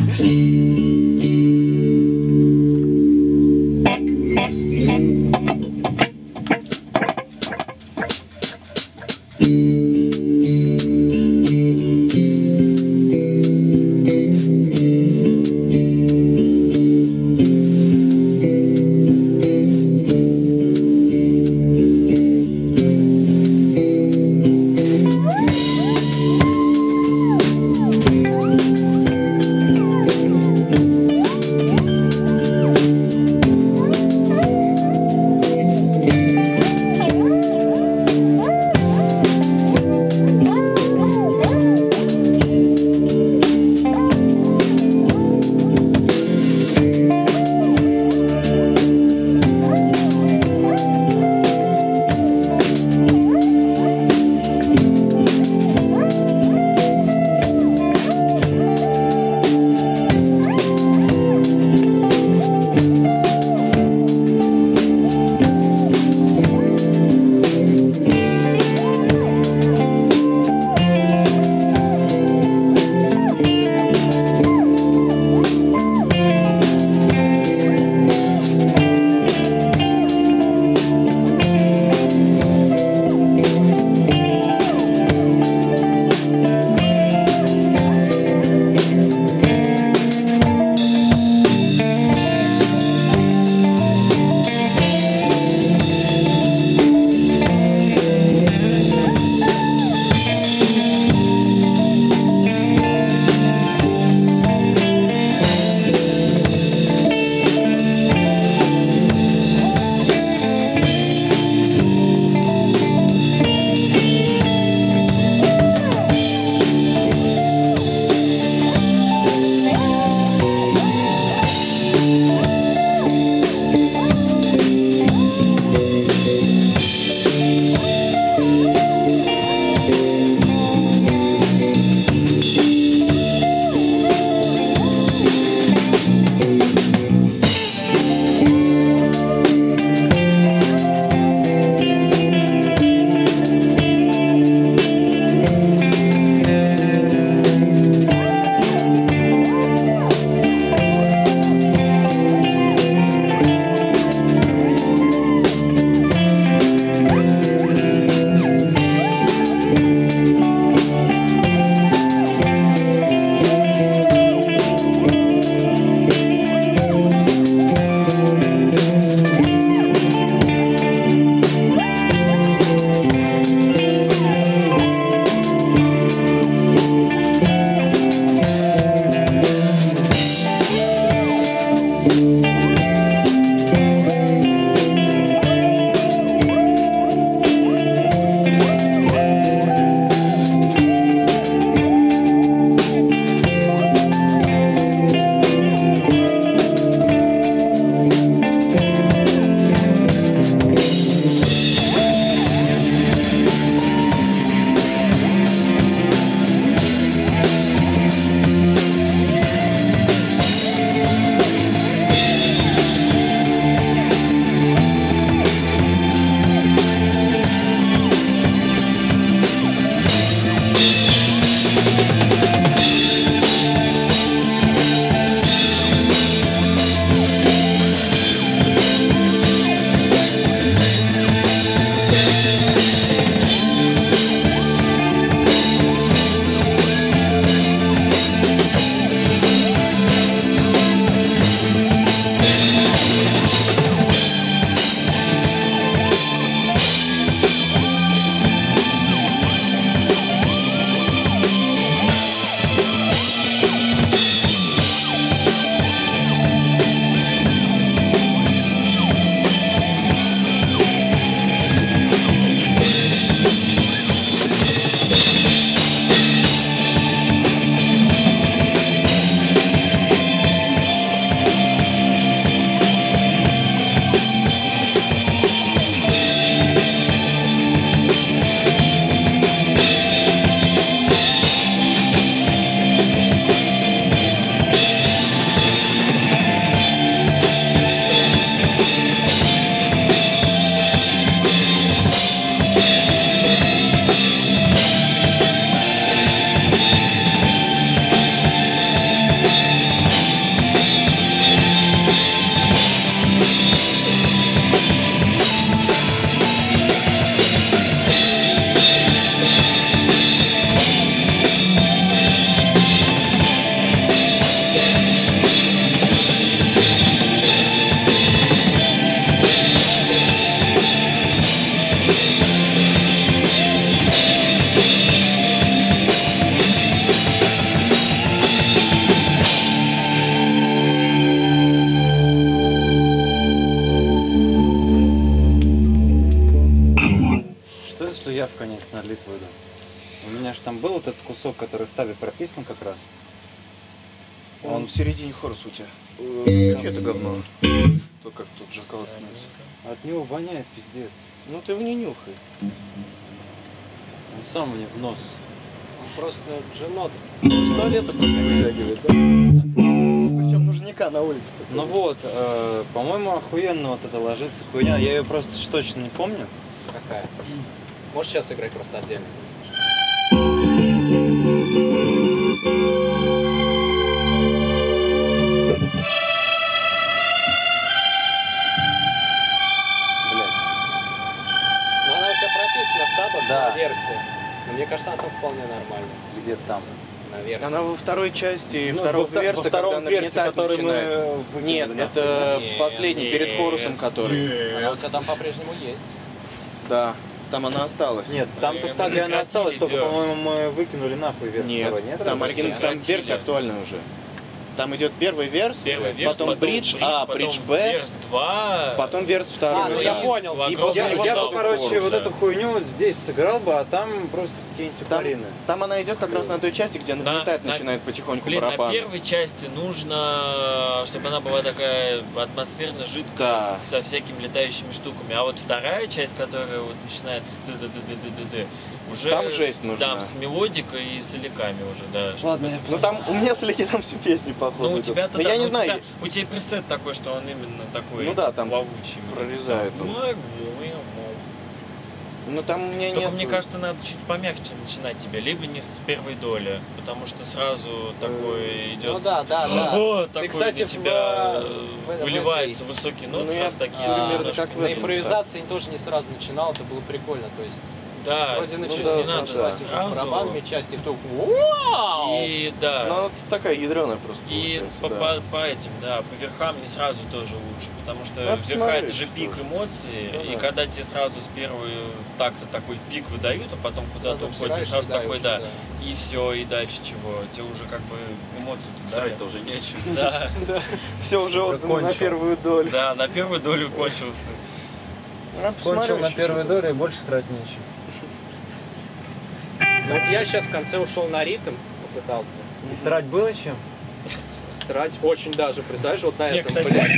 конец на Литву иду. У меня же там был вот этот кусок, который в табе прописан как раз. Он в середине хоруса у тебя. Включи это говно. То как тут жакал снился. От него воняет пиздец. Ну ты его не нюхай. Он сам мне в нос. Он просто дженот. С туалета просто вытягивает, да? Причем нужника на улице. Ну вот, по-моему, охуенно вот это ложится хуйня. Я ее просто точно не помню. Какая? Можешь сейчас играть просто отдельно? Ну она у тебя прописана в табах, Да. на версии. Но мне кажется, она там вполне нормально. Где там? На версии. Она во второй части, Ну, второго во верса, втором когда версе, нагнетать который начинает. мы выкинули Нет, нахуй. это Нет, последний, перед хорусом, который. Она у тебя там по-прежнему есть. Да, там она осталась. Нет, там-то в табе она осталась, только, по-моему, мы выкинули нахуй версию. Нет, второй, нет? там, разве? там версия актуальная уже. Там идет первый верс, Первый верс, потом бридж А, бридж потом Б, верс 2. потом верс второй. ну и я понял. И вокруг после Я, него я сразу бы, короче, хорус, вот да. эту хуйню вот здесь сыграл бы, а там просто какие-нибудь Там, упорины. там она идет как раз на той части, где нагнетать на- начинает потихоньку Блин, барабан. на первой части нужно, чтобы она была такая атмосферно жидкая, Да. со всякими летающими штуками. А вот вторая часть, которая вот начинается с т-д-д-д-д-д, уже Там жесть с, нужна. да, с мелодикой и с эликами уже, да. Ладно, я Ну там у меня слегка там всю песню походу. Ну, у идут. тебя-то Но да, я не у знаю, тебя, у тебя пресет такой, что он именно такой Ну да, там плавучий. прорезает он. Ну там у меня Только нет. мне кажется, надо чуть помягче начинать тебе, либо не с первой доли, потому что сразу такой идет. Ну да, да, да. О, Ты, такой кстати, на тебя в выливается высокий нот, Ну, я сразу такие. примерно немножко как в на этом, импровизации тоже не сразу начинал, это было прикольно. То есть Да, вроде ну, начали то есть не да, надо да. с сразу. барабанами части, кто вау! И да. Ну она такая ядреная просто И получается, по, да. по этим, да, по верхам не сразу тоже лучше, потому что Надо верха это посмотреть, же что пик ли. эмоций, Ну и да. когда тебе сразу с первого такта такой пик выдают, а потом куда-то уходит, ты обсираешься, сразу да, и такой, уже, да, и все, и дальше чего, тебе уже как бы эмоции-то дали. Срать-то уже нечем. Да, Все уже вот на кончил. первую долю. да, на первую долю кончился. Ну, посмотрю Кончил на еще первой что-то. доле и больше срать нечем. Ну, вот я сейчас в конце ушел на ритм, попытался. И срать было чем? Срать очень даже, представляешь, вот на Не, этом, кстати, блядь.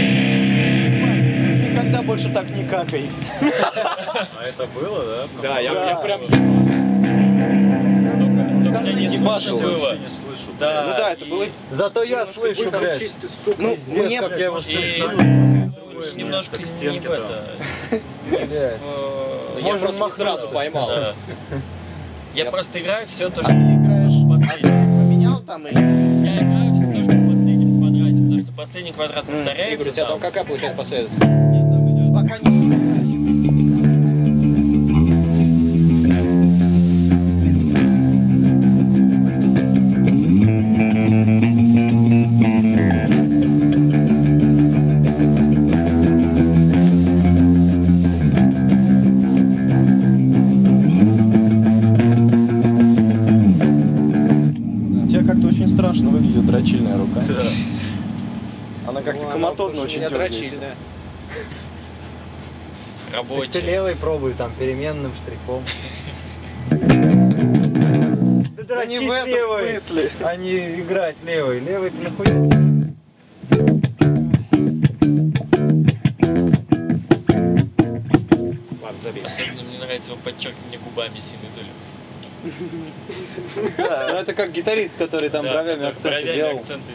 Никогда больше так не какай. А это было, да? Да, я прям... Только тебя не слышно ебашил. было. Вообще не слышу. Да, Ну да, это и было. Зато я слышу, Там блядь. чистый, сука. Ну, Пиздец, мне, как я его и слышу. немножко к не стенке в это. Блядь. Я Можем просто не махнуться. сразу поймал. Да. Я просто играю все то, А что ты играешь последнее. поменял там или? Я играю все то, что в последнем квадрате, потому что последний квадрат Игорь, у повторяется. тебя там там. какая получается последовательность? Пока не. У тебя как-то очень страшно выглядит дрочильная рука. Она как-то Ну, коматозно она очень у меня дергается. дрочильная. Ты Рабочий. левой пробуй там переменным штрихом. Да Да не дрочить в этом левой, смысле. а не играть левой. Левой ты нахуй. Ладно, забей. Особенно мне нравится его подчеркивание губами сильной доли. Да, ну это как гитарист, который там Да, бровями да, акценты бровями делал. акценты.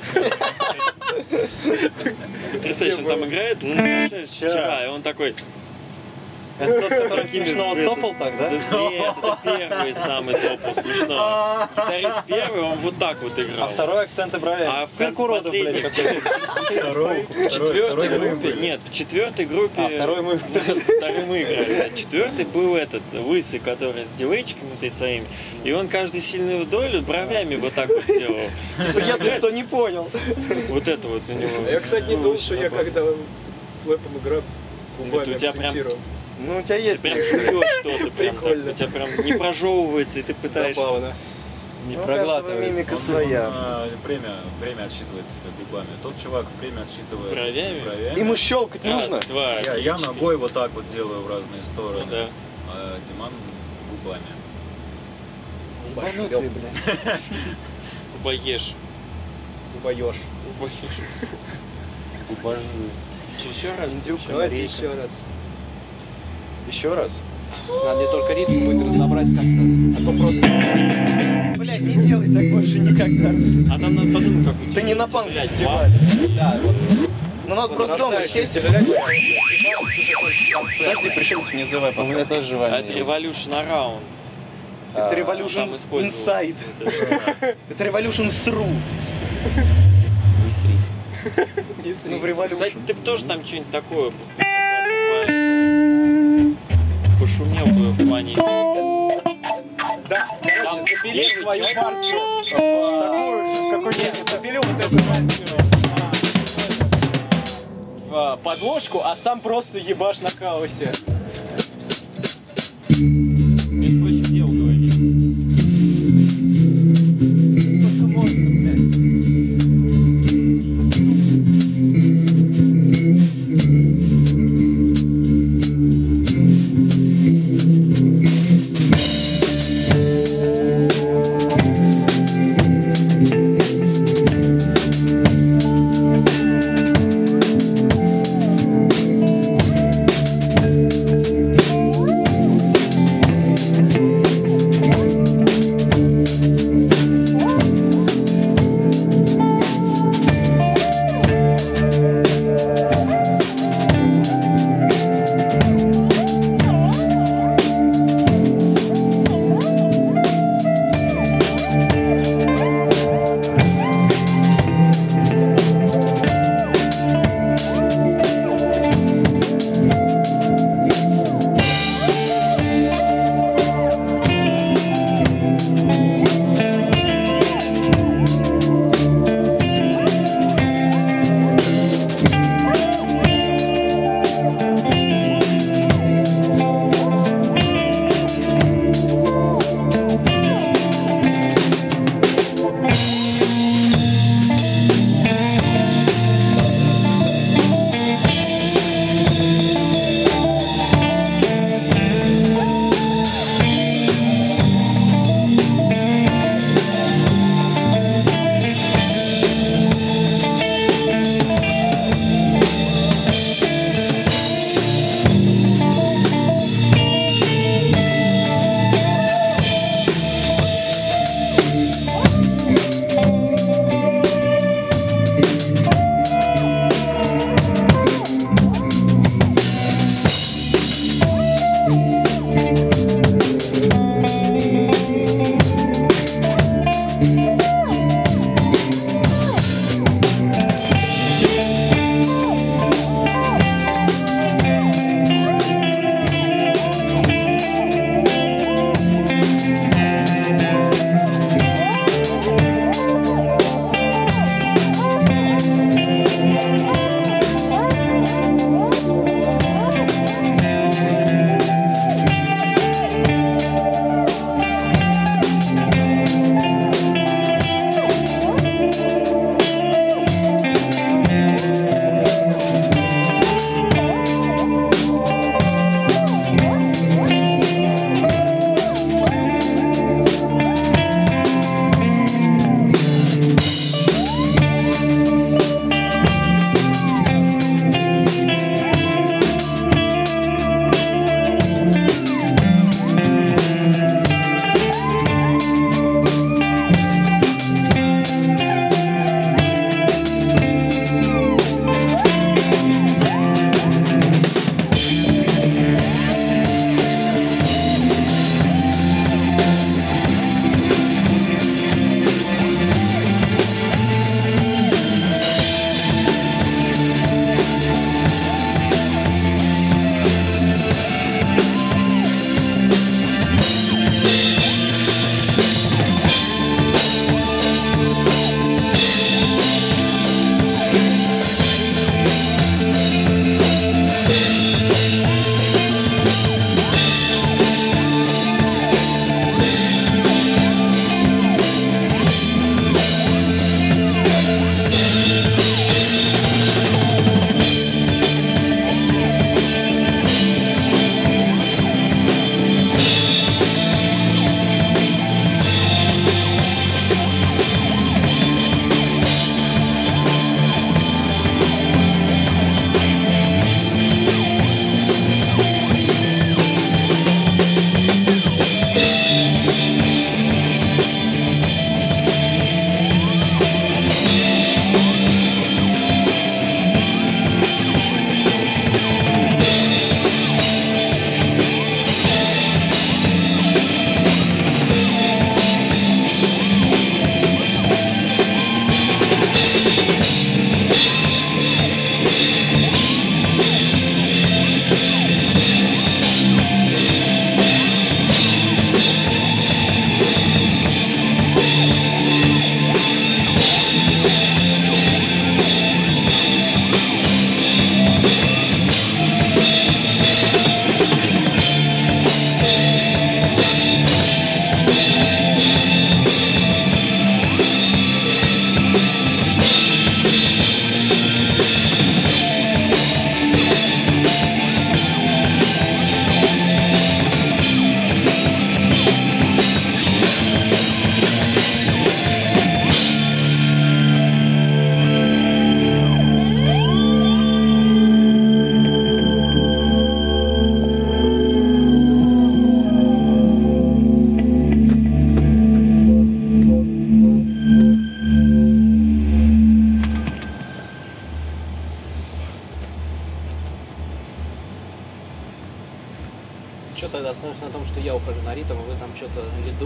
Представляешь, он там играет, ну, представляешь, вчера, и он такой, Это тот, который смешно топал так, да? нет, это первый самый топал смешно. Гитарист первый, он вот так вот играл. А второй акценты бровями. А в Цирк уродов, блядь, последний- какой-то. В четвертой группе, нет, в четвертой группе, А второй мы... второй мы играли, а четвертый был этот, лысый, который с девочками-то своими, и он каждую сильную долю бровями вот так вот делал. Если кто не понял. Вот это вот у него. Я, кстати, не было думал, очень что я забавно. когда с лэпом играю, губами Это у тебя прям- акцентирую. Ну, у тебя есть. Прям жуешь что-то, прям так, Прикольно. у тебя прям не прожевывается, и ты пытаешься. Забавно. Не Ну, у каждого проглатывается. мимика Он, своя. время отсчитывает себя губами. Тот чувак время отсчитывает Бровями? Ему щелкать Раз, нужно. два, Я три, ногой четыре. вот так вот делаю в разные стороны. Да. А Диман губами. Ебанутый, блядь. Убоешь. Убоешь. Убоешь. Губажи. Еще раз. Давайте еще раз. Еще раз? Надо не только ритм будет разобрать как-то, а то просто... Блядь, не делай так больше никогда. А там надо подумать, как Ты не на панк Блядь, фестивале. Да, вот. Ну надо просто дома сесть и тяжелее. Подожди, пришельцев не называй У меня пока. тоже желание Это есть. Revolution Around. Это Там Revolution использовалось Inside. вот это. Это Revolution Through. Не сри. Ну в Revolution. Кстати, ты бы тоже там что-нибудь такое пошумел бы в плане. Да, короче, запили первый свою часть. партию. Такую, какой Нет, запили вот эту партию в подложку, а сам просто ебашь на хаосе. Мне проще дело говорить. Сколько можно, блядь?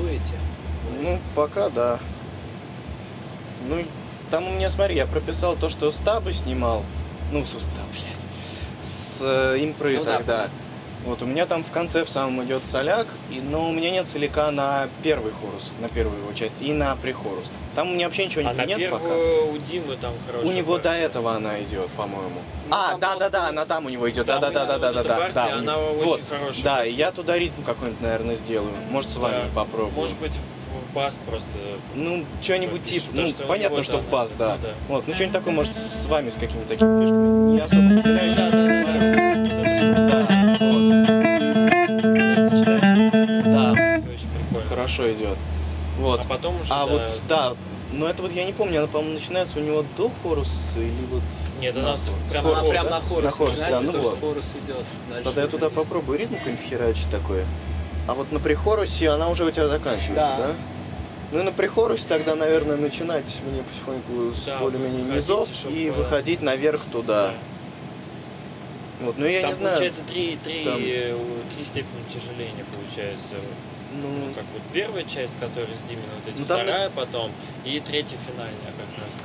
рисуете? Ну, пока да. Ну, там у меня, смотри, я прописал то, что стабы снимал. Ну, стаб, блядь. С импры Ну да, тогда. Вот у меня там в конце в самом идет соляк, но у меня нет соляка на первый хорус, на первую его часть, и на прихорус. Там у меня вообще ничего А на нет пока. первую у Димы там хорошая. У него до партия. этого она идет, по-моему. Ну, А, там да, просто- она там у него идет. Там Да. вот эта партия, у она него. очень Вот, хорошая. да, и я туда ритм какой-нибудь, наверное, сделаю. Может, с вами Да. попробую. Может быть, в бас просто. Ну, что-нибудь Пропиши типа, то, ну, что у понятно, него, что да, в бас, да. ну да. Вот, ну, что-нибудь такое, может, с вами, с какими-то такими фишками. Не особо Да, втирающимися. вот эта штука, Да, вот. она сочетается. Да. Все очень прикольно. Хорошо идет. Вот. А потом уже. А да, вот, да, но это вот я не помню, она, по-моему, начинается у него до хоруса или вот... Нет, на- она прям Она хорус, прям да? на хорус На хорус, начинается, да, ну то, что вот. хорус идет. Дальше Тогда я туда идет. попробую ритм какой-нибудь херачить такое. А вот на прихорусе она уже у тебя заканчивается, Да. да? Ну и на прихорусе тогда, наверное, начинать мне потихоньку с Да, более-менее выходить, низов чтобы, и выходить наверх туда. Вот, ну я Там не знаю. получается три там- степени утяжеления получается. Ну, Ну, как вот первая часть, которая с Диминой, вот эти, Ну, там вторая потом, и третья финальная как раз.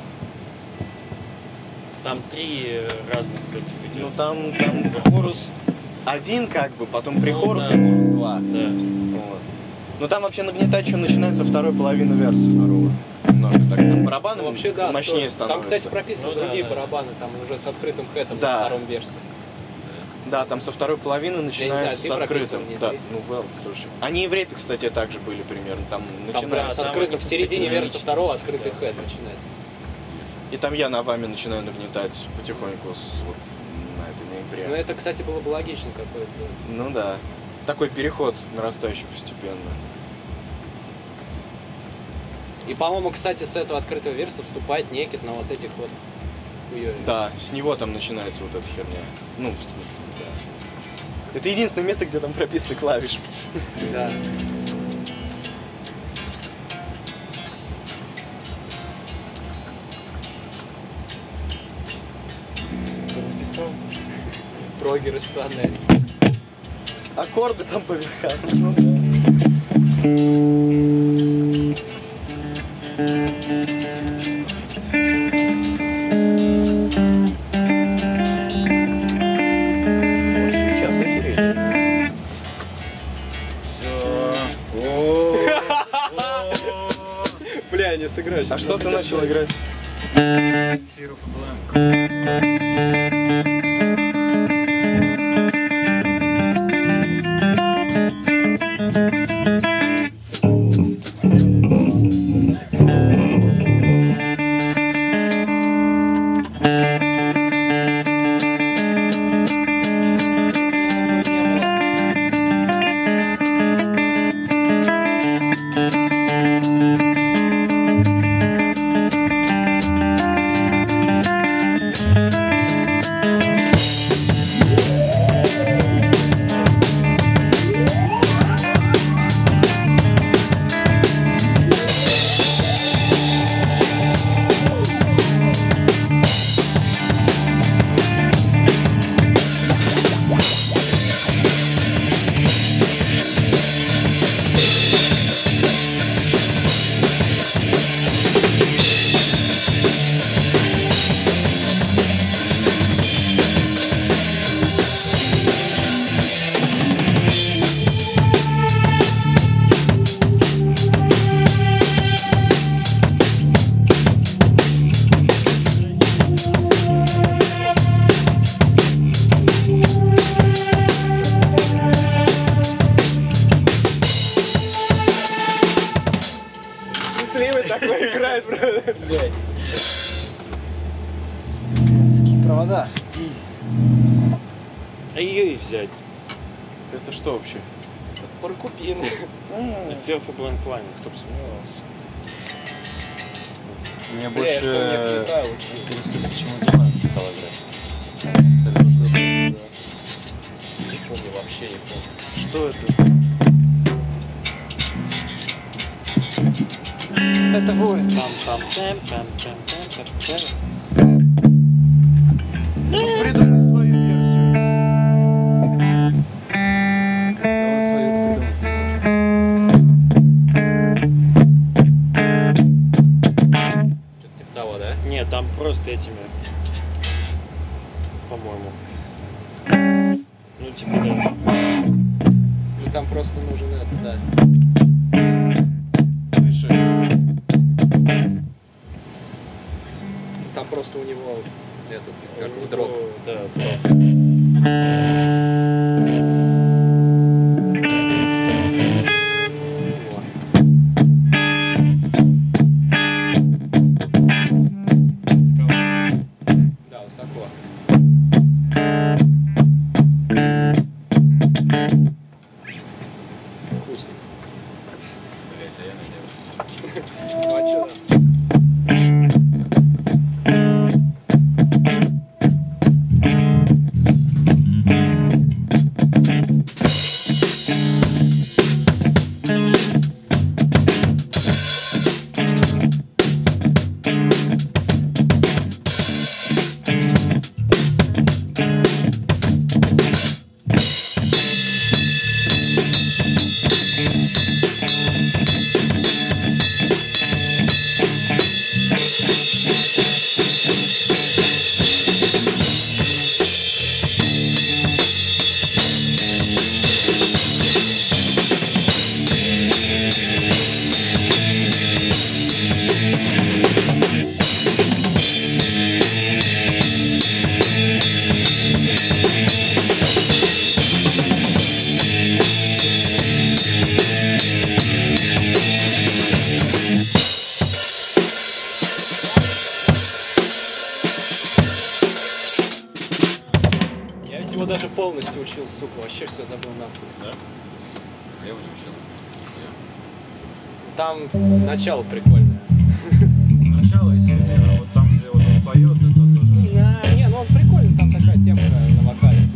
Там три разных этих идет. ну там хорус один как бы, потом прихорус да. и хорус 2. Да. Вот. Но там вообще нагнетать что начинается со второй половины верса второго. Немножко так. Там барабаны Ну, вообще, да, мощнее стоит. Там, становятся. кстати, прописаны Ну да, другие да. барабаны, там уже с открытым хэтом Да. на втором версе. Да, там со второй половины начинается ты с открытым. прописывал, нет, Да, ты? ну well, тоже. Они и в репе, кстати, также были примерно. Там Там прям начинается. с самый открытым, в середине верса динамичный, второго да. открытый хэт начинается. И там я на вами начинаю нагнетать потихоньку с вот на этой ноябре. Ну это, кстати, было бы логично какой-то. Ну да. Такой переход нарастающий постепенно. И, по-моему, кстати, с этого открытого верса вступает Некит на вот этих вот хуёве. Да, с него там начинается вот эта херня. Ну, в смысле, да. Это единственное место, где там прописаны клавиши. Да. Прогеры ссаные. Аккорды там по верхам. Ну, да. Вот сейчас охереть. Бля, не сыграешь. А что ты начал играть? Fear of Blank. Счастливый такой играет, правда? Блять. Какие провода. А ее и взять. Это что вообще? Поркупины. Fear of Blank Planning, кто бы сомневался. Меня Бля, я что, больше мне гитару учил. интересует, почему Дима стал играть. Не помню, вообще не помню. Что это? Это будет. Придумай свою версию. Он свою придумал. просто этими, по-моему. Ну, типа, да. Ну там просто нужен это, да. Выше. Там просто у него этот, как бы дроп. Да, дроп. Да, высоко. Вкусно. Ну, а чё? Я ведь его даже полностью учил, сука, вообще все забыл нахуй. Да? Я его не учил. Там начало прикольное. Начало и середина. Вот там, где вот он поет, это тоже. Не, ну он прикольный, там такая темка на вокале.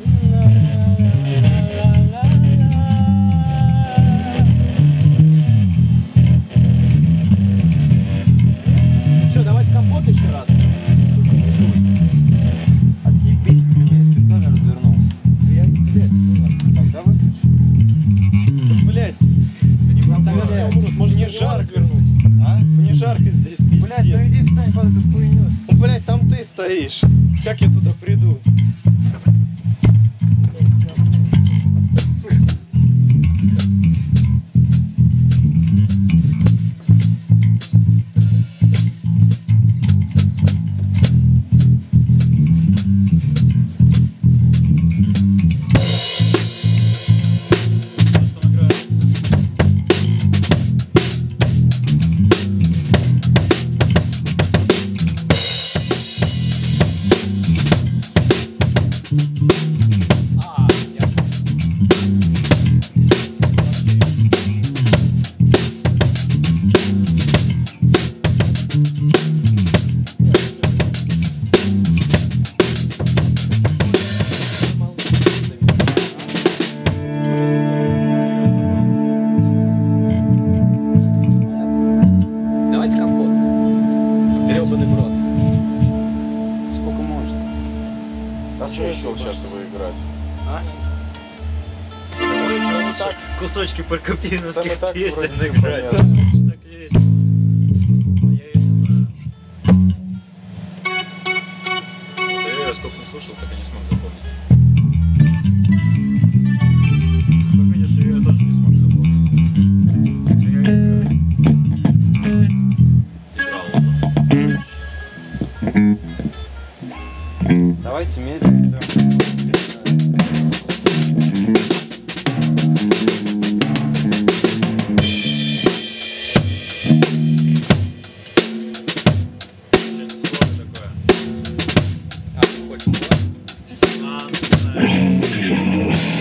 Че, давай с компот еще раз? Сука, не жду. Отъебись ты меня, я специально развернул. Я, блядь, ну ладно. Тогда выключи. Блять, Тогда все умрут. Может, мне не жарко. развернуть? а? Мне жарко здесь, пиздец. Блядь, ну иди встань под эту хуйню. Ну, блять, там ты стоишь. Как я туда приду? Давайте компот. Гребаный брод. Сколько можно? А смысл сейчас его играть? Давайте лучше так- кусочки Там и поркопиновских так песен вроде играть. понятно. Это ж так есть. А я ее не знаю. Да я сколько не слушал, так и не смог запомнить. Как видишь, ее я тоже не смог запомнить. Хотя я играл. Давайте медленно сделаем. Что-то сложное такое. А, ты хочешь? Диссонансное.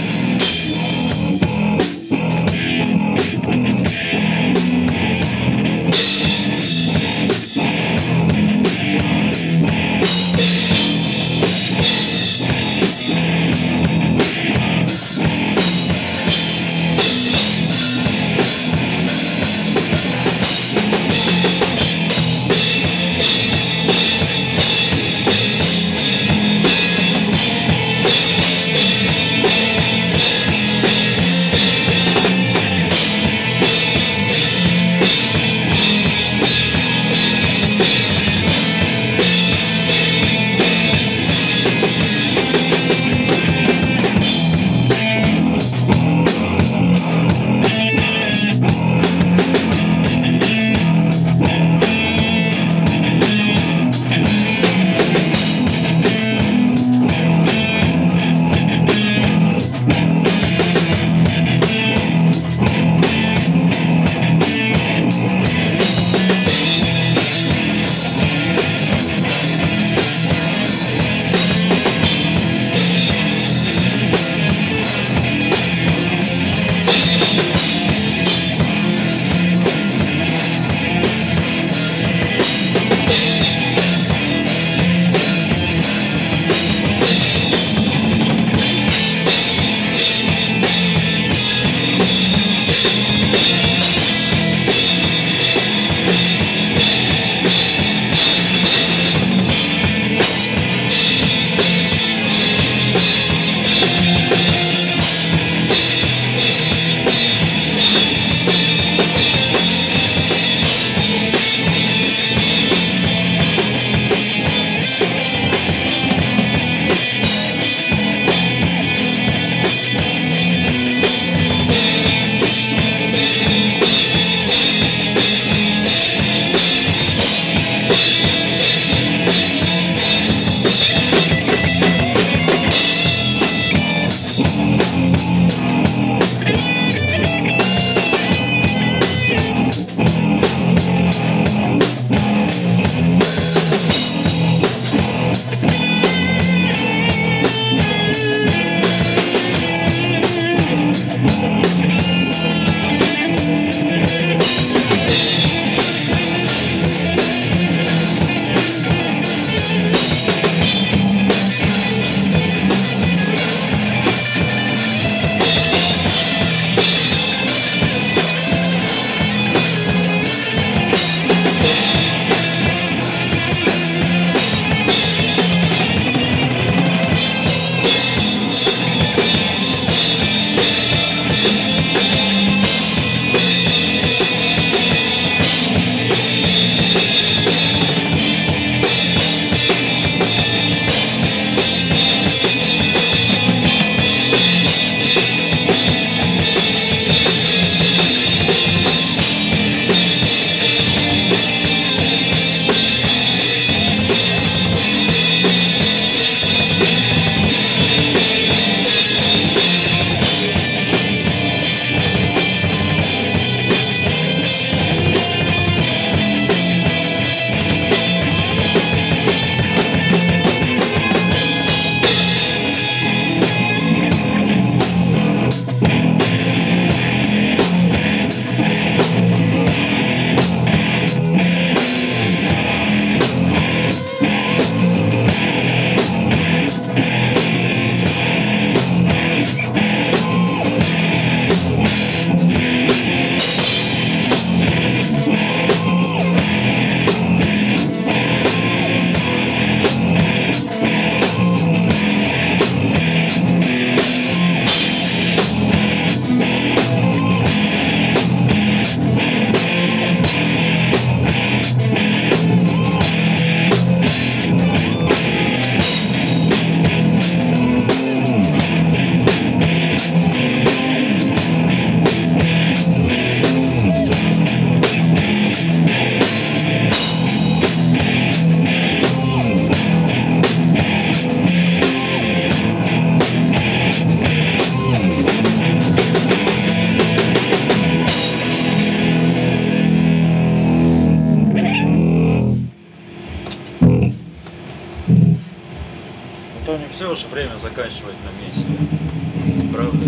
что не все же время заканчивать на месте. Правда?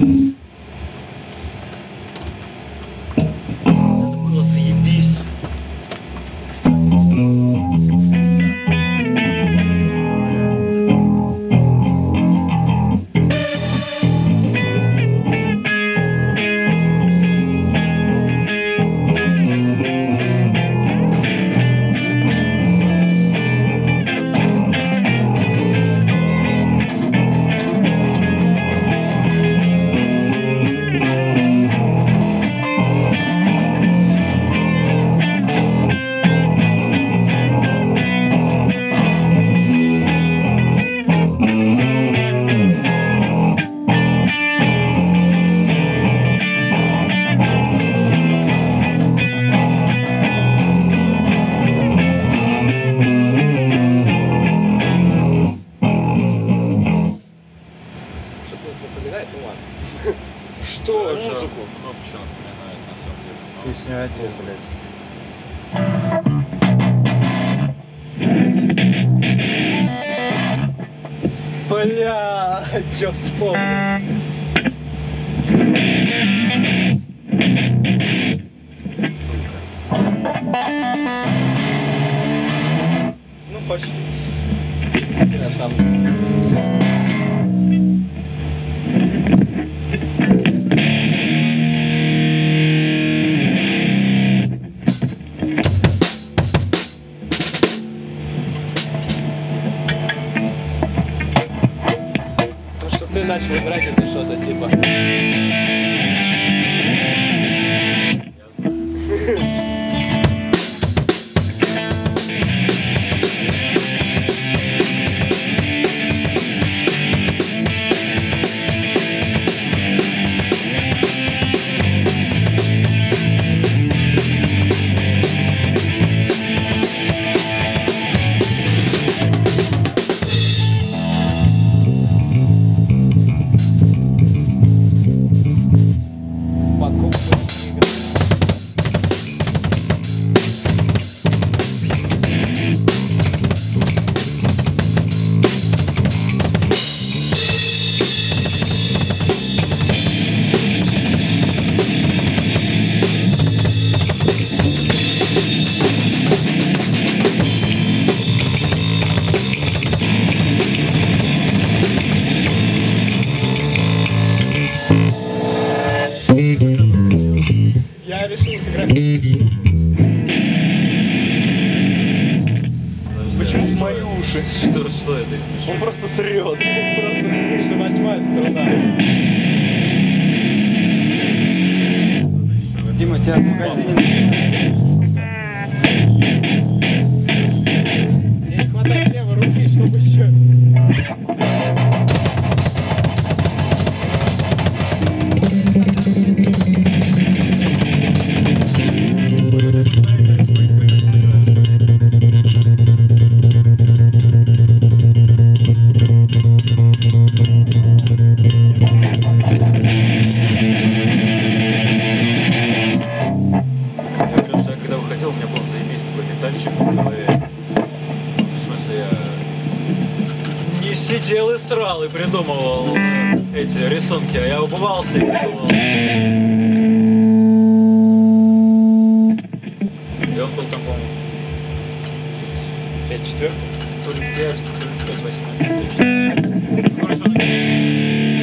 Это было заебись. Что же? Музыку. Ну, что напоминает на самом деле. Но... Песню один, блядь. Бля, чё вспомнил? Ну, почти. Там То, что ты начал играть, это что-то типа. я решил сыграть. Почему в мои уши? Что это измешано? Он просто срет. Просто выше 8-я струна. Дима, тебя в магазине... Мне не хватает левой руки, чтобы еще. Я когда выходил, у меня был заебись такой метальчик в голове. В смысле, я не сидел и срал и придумывал эти рисунки, а я убывался и придумывал. И он был там, по-моему, 5-4. то ли 5, то ли 5-8, точно. Ну, короче, он...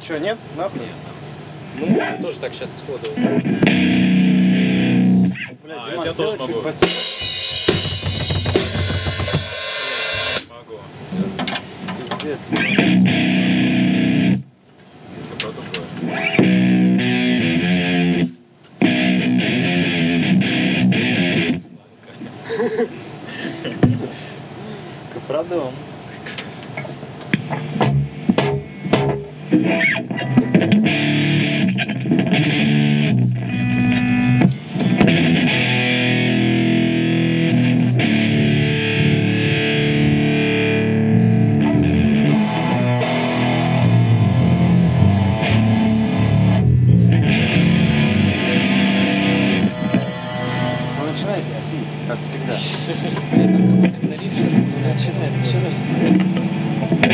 Что, нет? Нахуй? Ну, тоже так сейчас сходу. Блядь, А, Диман, я сделай тоже чуть могу. потише. Могу. Пиздец. Это про другое. Капродом. Ну начинай с Си, как всегда. Начинай с Си.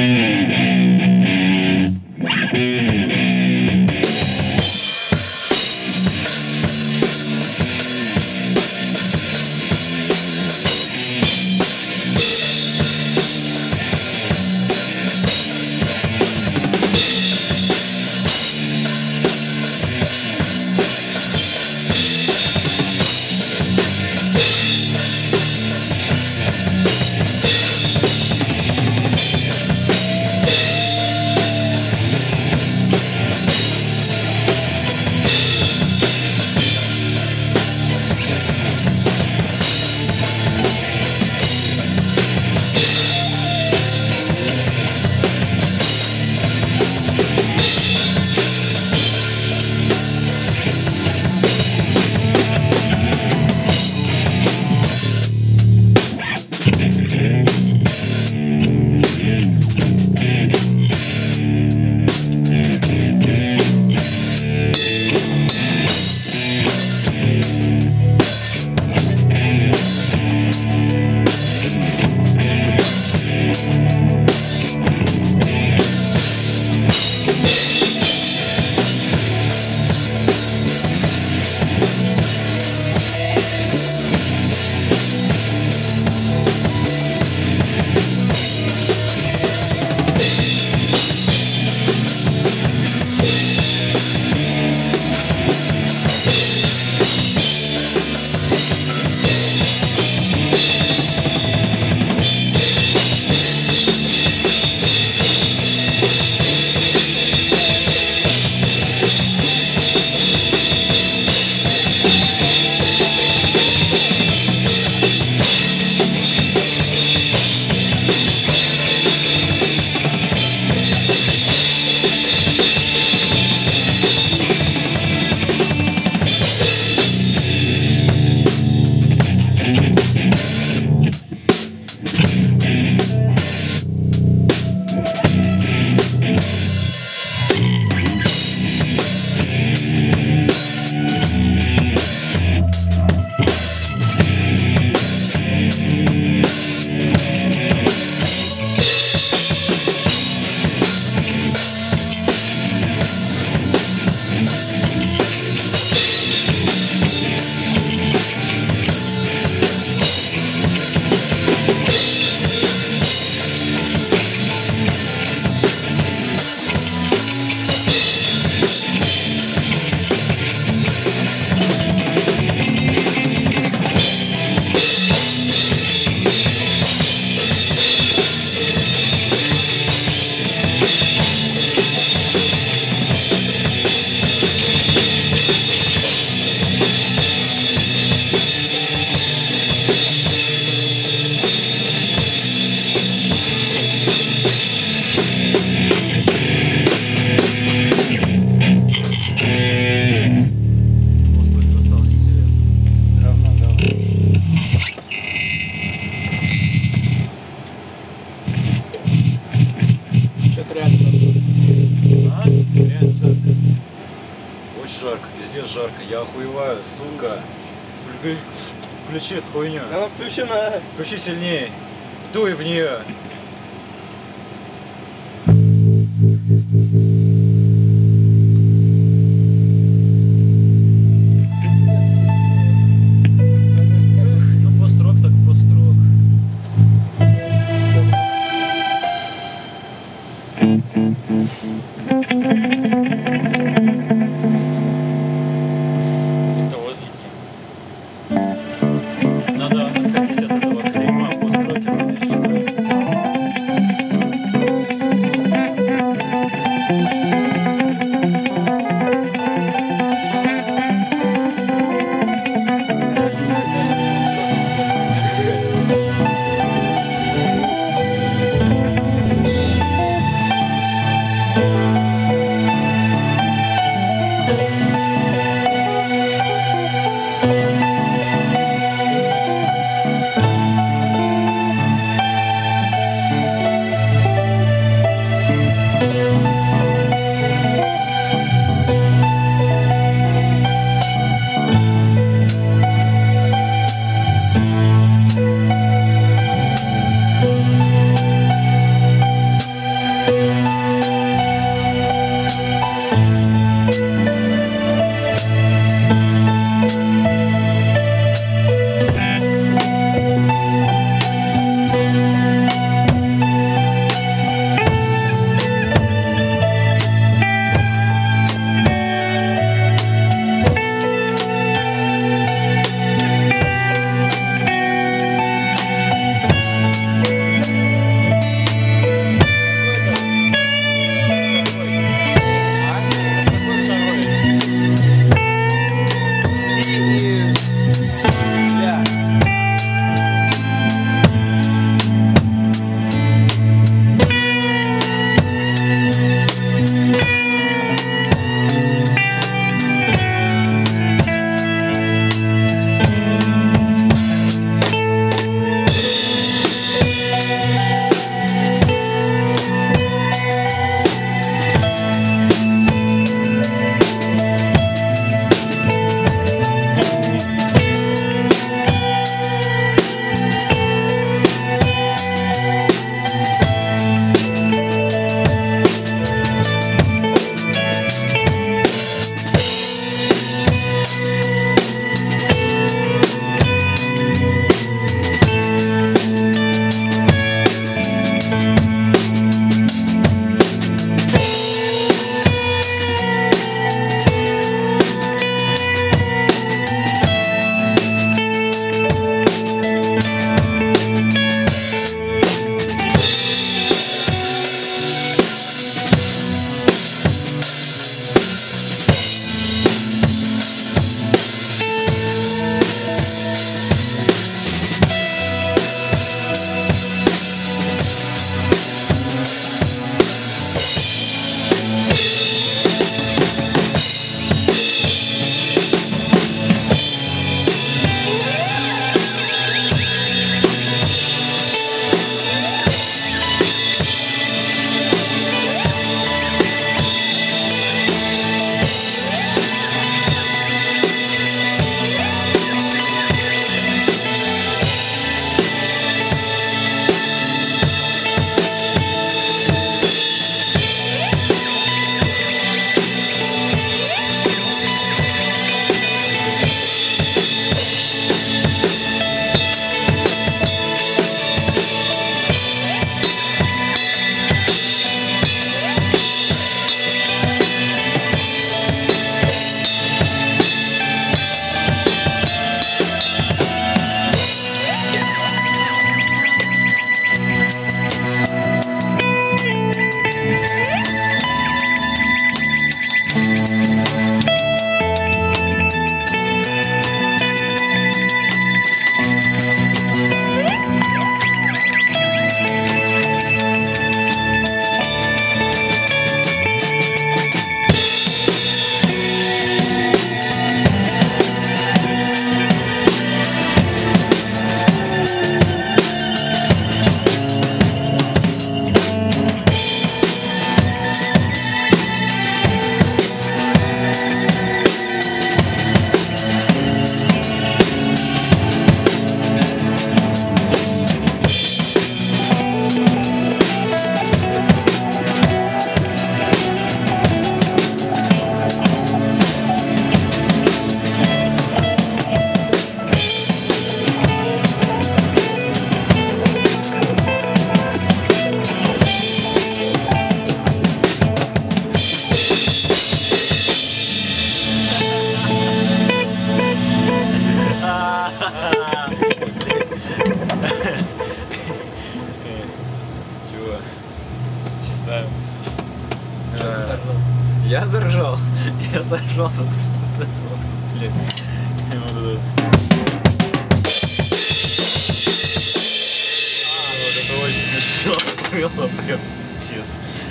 Пиздец жарко, я охуеваю, сука. Включи эту хуйню. Она включена. Включи сильнее. Дуй в нее. Ну построк так построк. Thank you. Я заржал. Я соржался с этого, блядь. И вот это. Вот это очень смешно было, прям пиздец.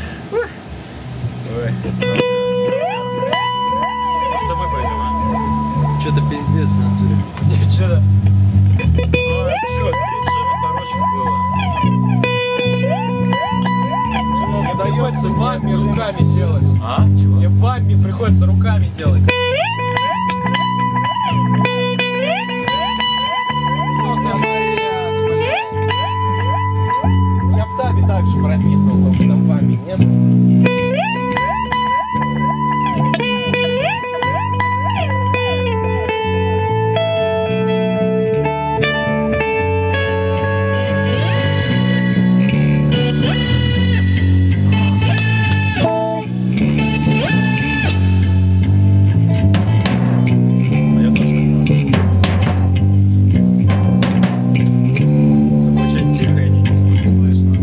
Ой. Может, домой пойдем, а? Что-то пиздец в натуре. Не, что-то. Ну, чё, 3 джема хороших было. Приходится вами руками делать. А? Чего? Мне вами приходится руками делать. Я в табе также прописывал, только там вами нет. Очень тихо и не слышно.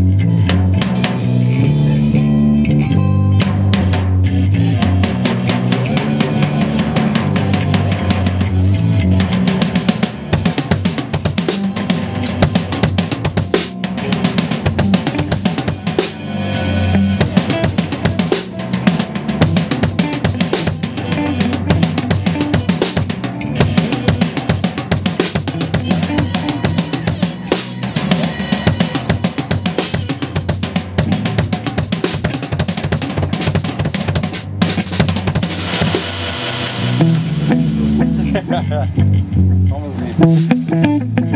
Vamos ver.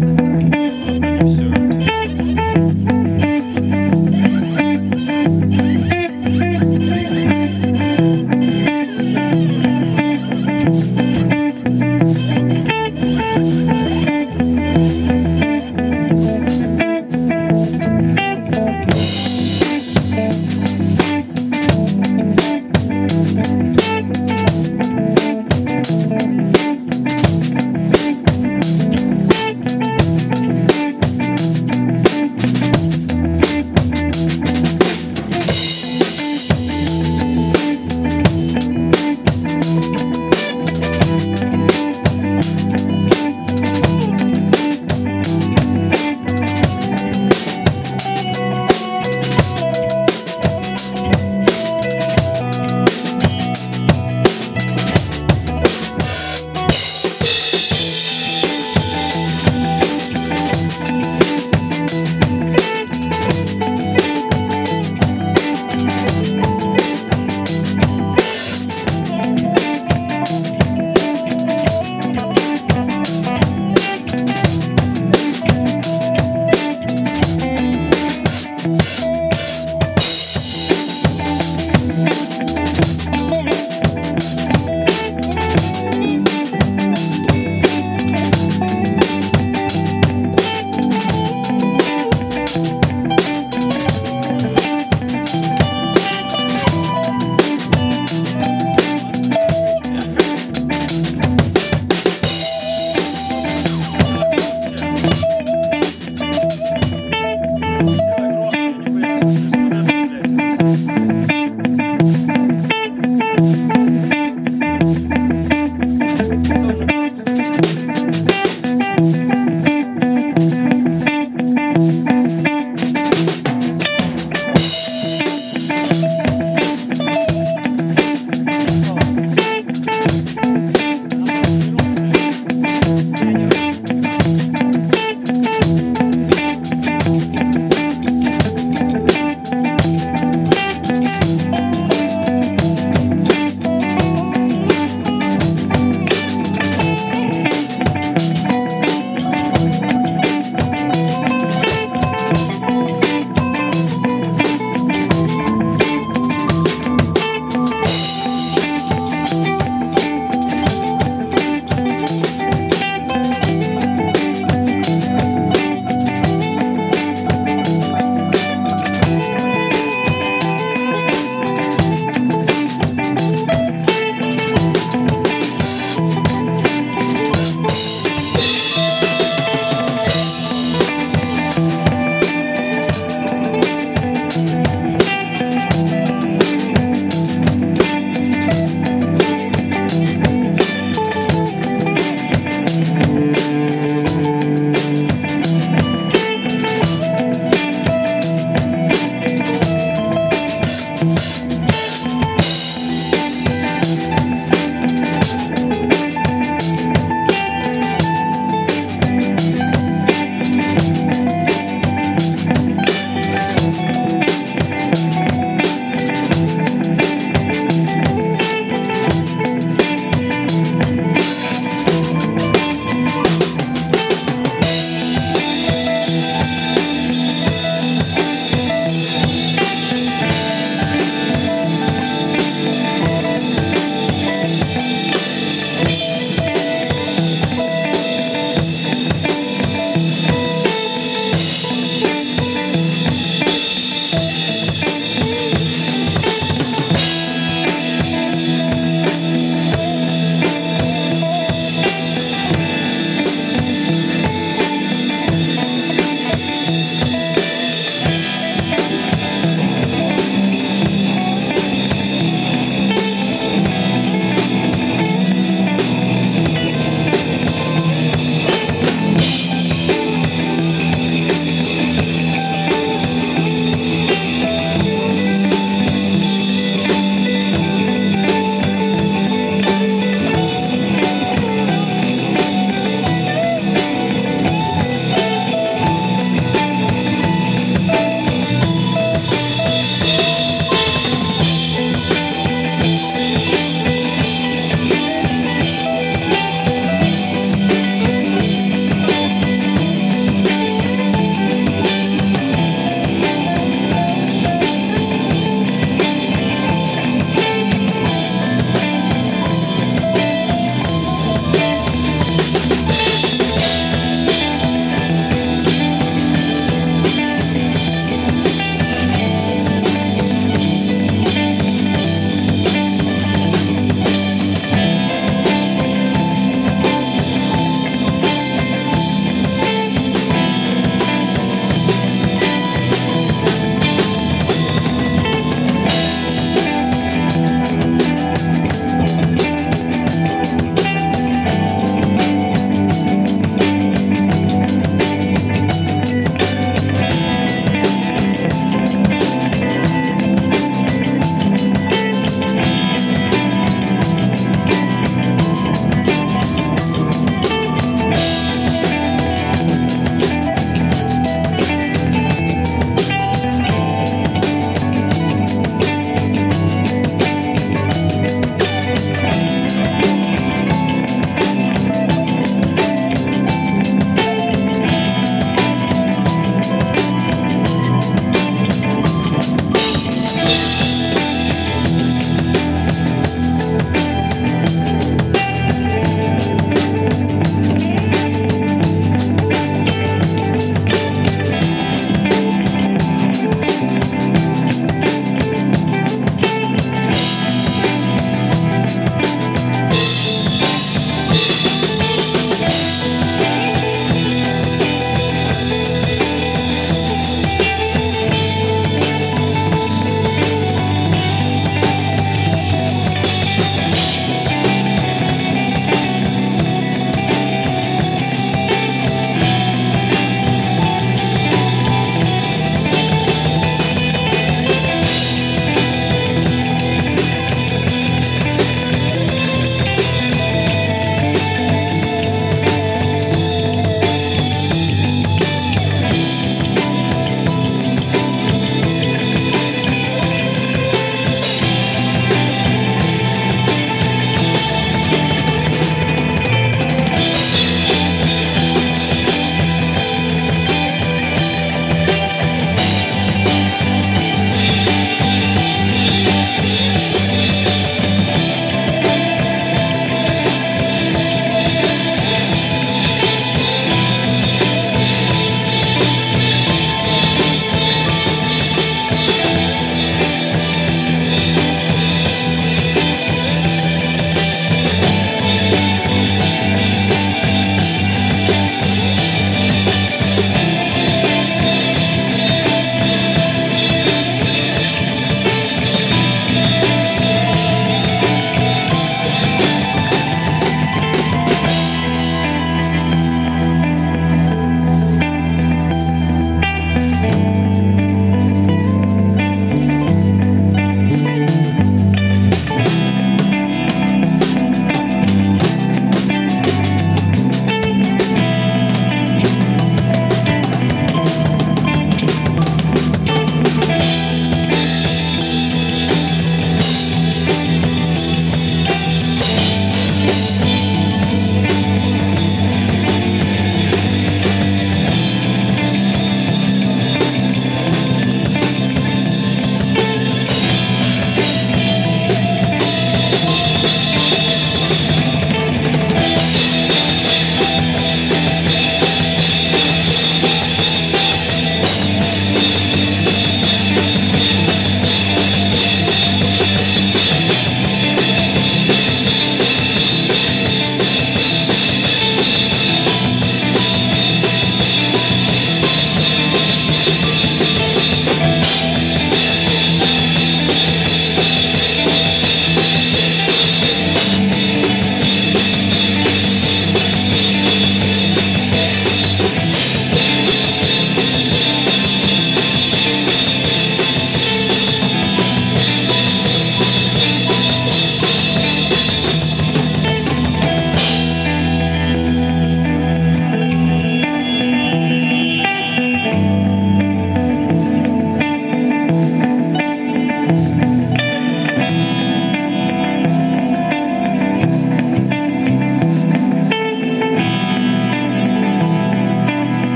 Все.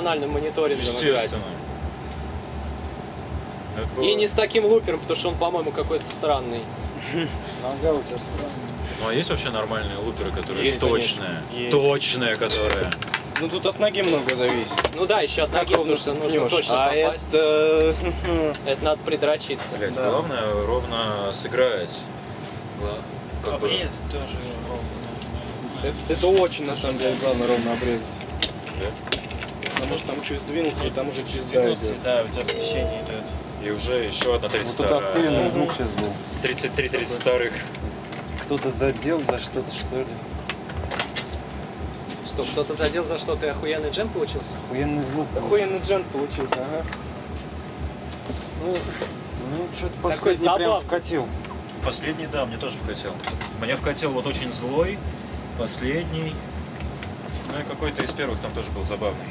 персональным мониторингом играть. Естественно. Это было- И не с таким лупером, потому что он, по-моему, какой-то странный. Нога у тебя странная. Ну а есть вообще нормальные луперы, которые Есть, точные? Есть. Точные, которые. Ну тут от ноги много зависит. Ну да, еще от ноги, потому что нужно Пнёшь. точно А попасть. это... Это надо придрочиться. Блять, Да. главное ровно сыграть. Как бы- Обрезать тоже ровно. Это очень, на самом деле, главное ровно обрезать. Да? Потому что там чуть сдвинулся, и там уже пизда Сдвинулся, идет. да, у тебя смещение идет. И уже еще одна Вот это 32. охуенный звук сейчас был. 33 32-х. Кто-то задел за что-то, что ли? Что, кто-то задел за что-то и охуенный джем получился? Охуенный звук. Охуенный джент получился, ага. Ну, что-то последний прям забавный. вкатил. Последний, да, мне тоже вкатил. Мне вкатил вот очень злой, последний. Ну и какой-то из первых там тоже был забавный.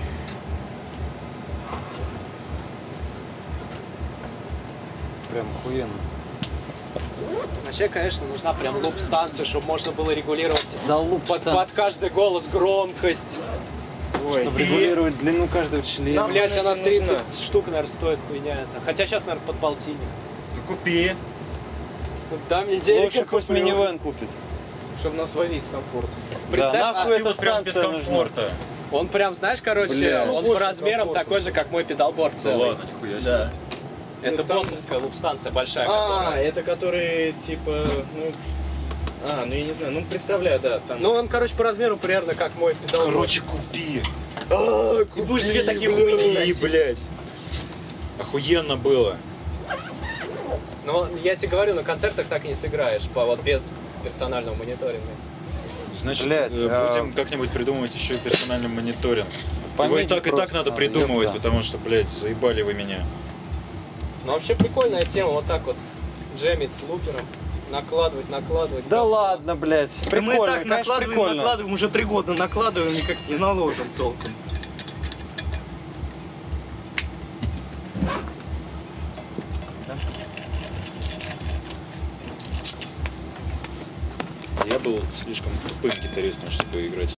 Прям охуенно. Вообще, конечно, нужна прям луп-станция, чтобы можно было регулировать За луп под каждый голос громкость. Ой. Чтобы регулировать длину каждого члена. Нам, Блять, она кстати, 30 нужна. штук, наверное, стоит хуйня это. Хотя сейчас, наверное, под полтинник. Ну купи. Дай мне денег, Лучше пусть минивэн купит. Чтобы нас возить в комфорт. Да, нахуй Ты эта вот прям без станция нужна. комфорта. Он прям, знаешь, короче, Бля. он Очень по размерам комфортно. такой же, как мой педалборд Ну целый. ладно, нихуя себе. Да. Это Ну, там- боссовская луп-станция большая. А, которая- это которые, типа, ну... А, ну я не знаю, ну представляю, да, там... Ну, он, короче, по размеру примерно как мой педалборд. Короче, купи. и будешь две такие хуйни носить. блядь. Охуенно было. Но я тебе говорю, на концертах так и не сыграешь, вот без персонального мониторинга. Значит, Блядь, будем как-нибудь придумывать еще и персональный мониторинг. Его и так просто надо придумывать, ёпта. потому что, блядь, заебали вы меня. Ну, вообще прикольная тема, вот так вот джемить с лупером, накладывать. Да ладно, блядь. Да Прикольно, мы и так конечно, прикольно. накладываем, уже 3 года накладываем, никак не наложим толком. Я был слишком тупым гитаристом, чтобы играть.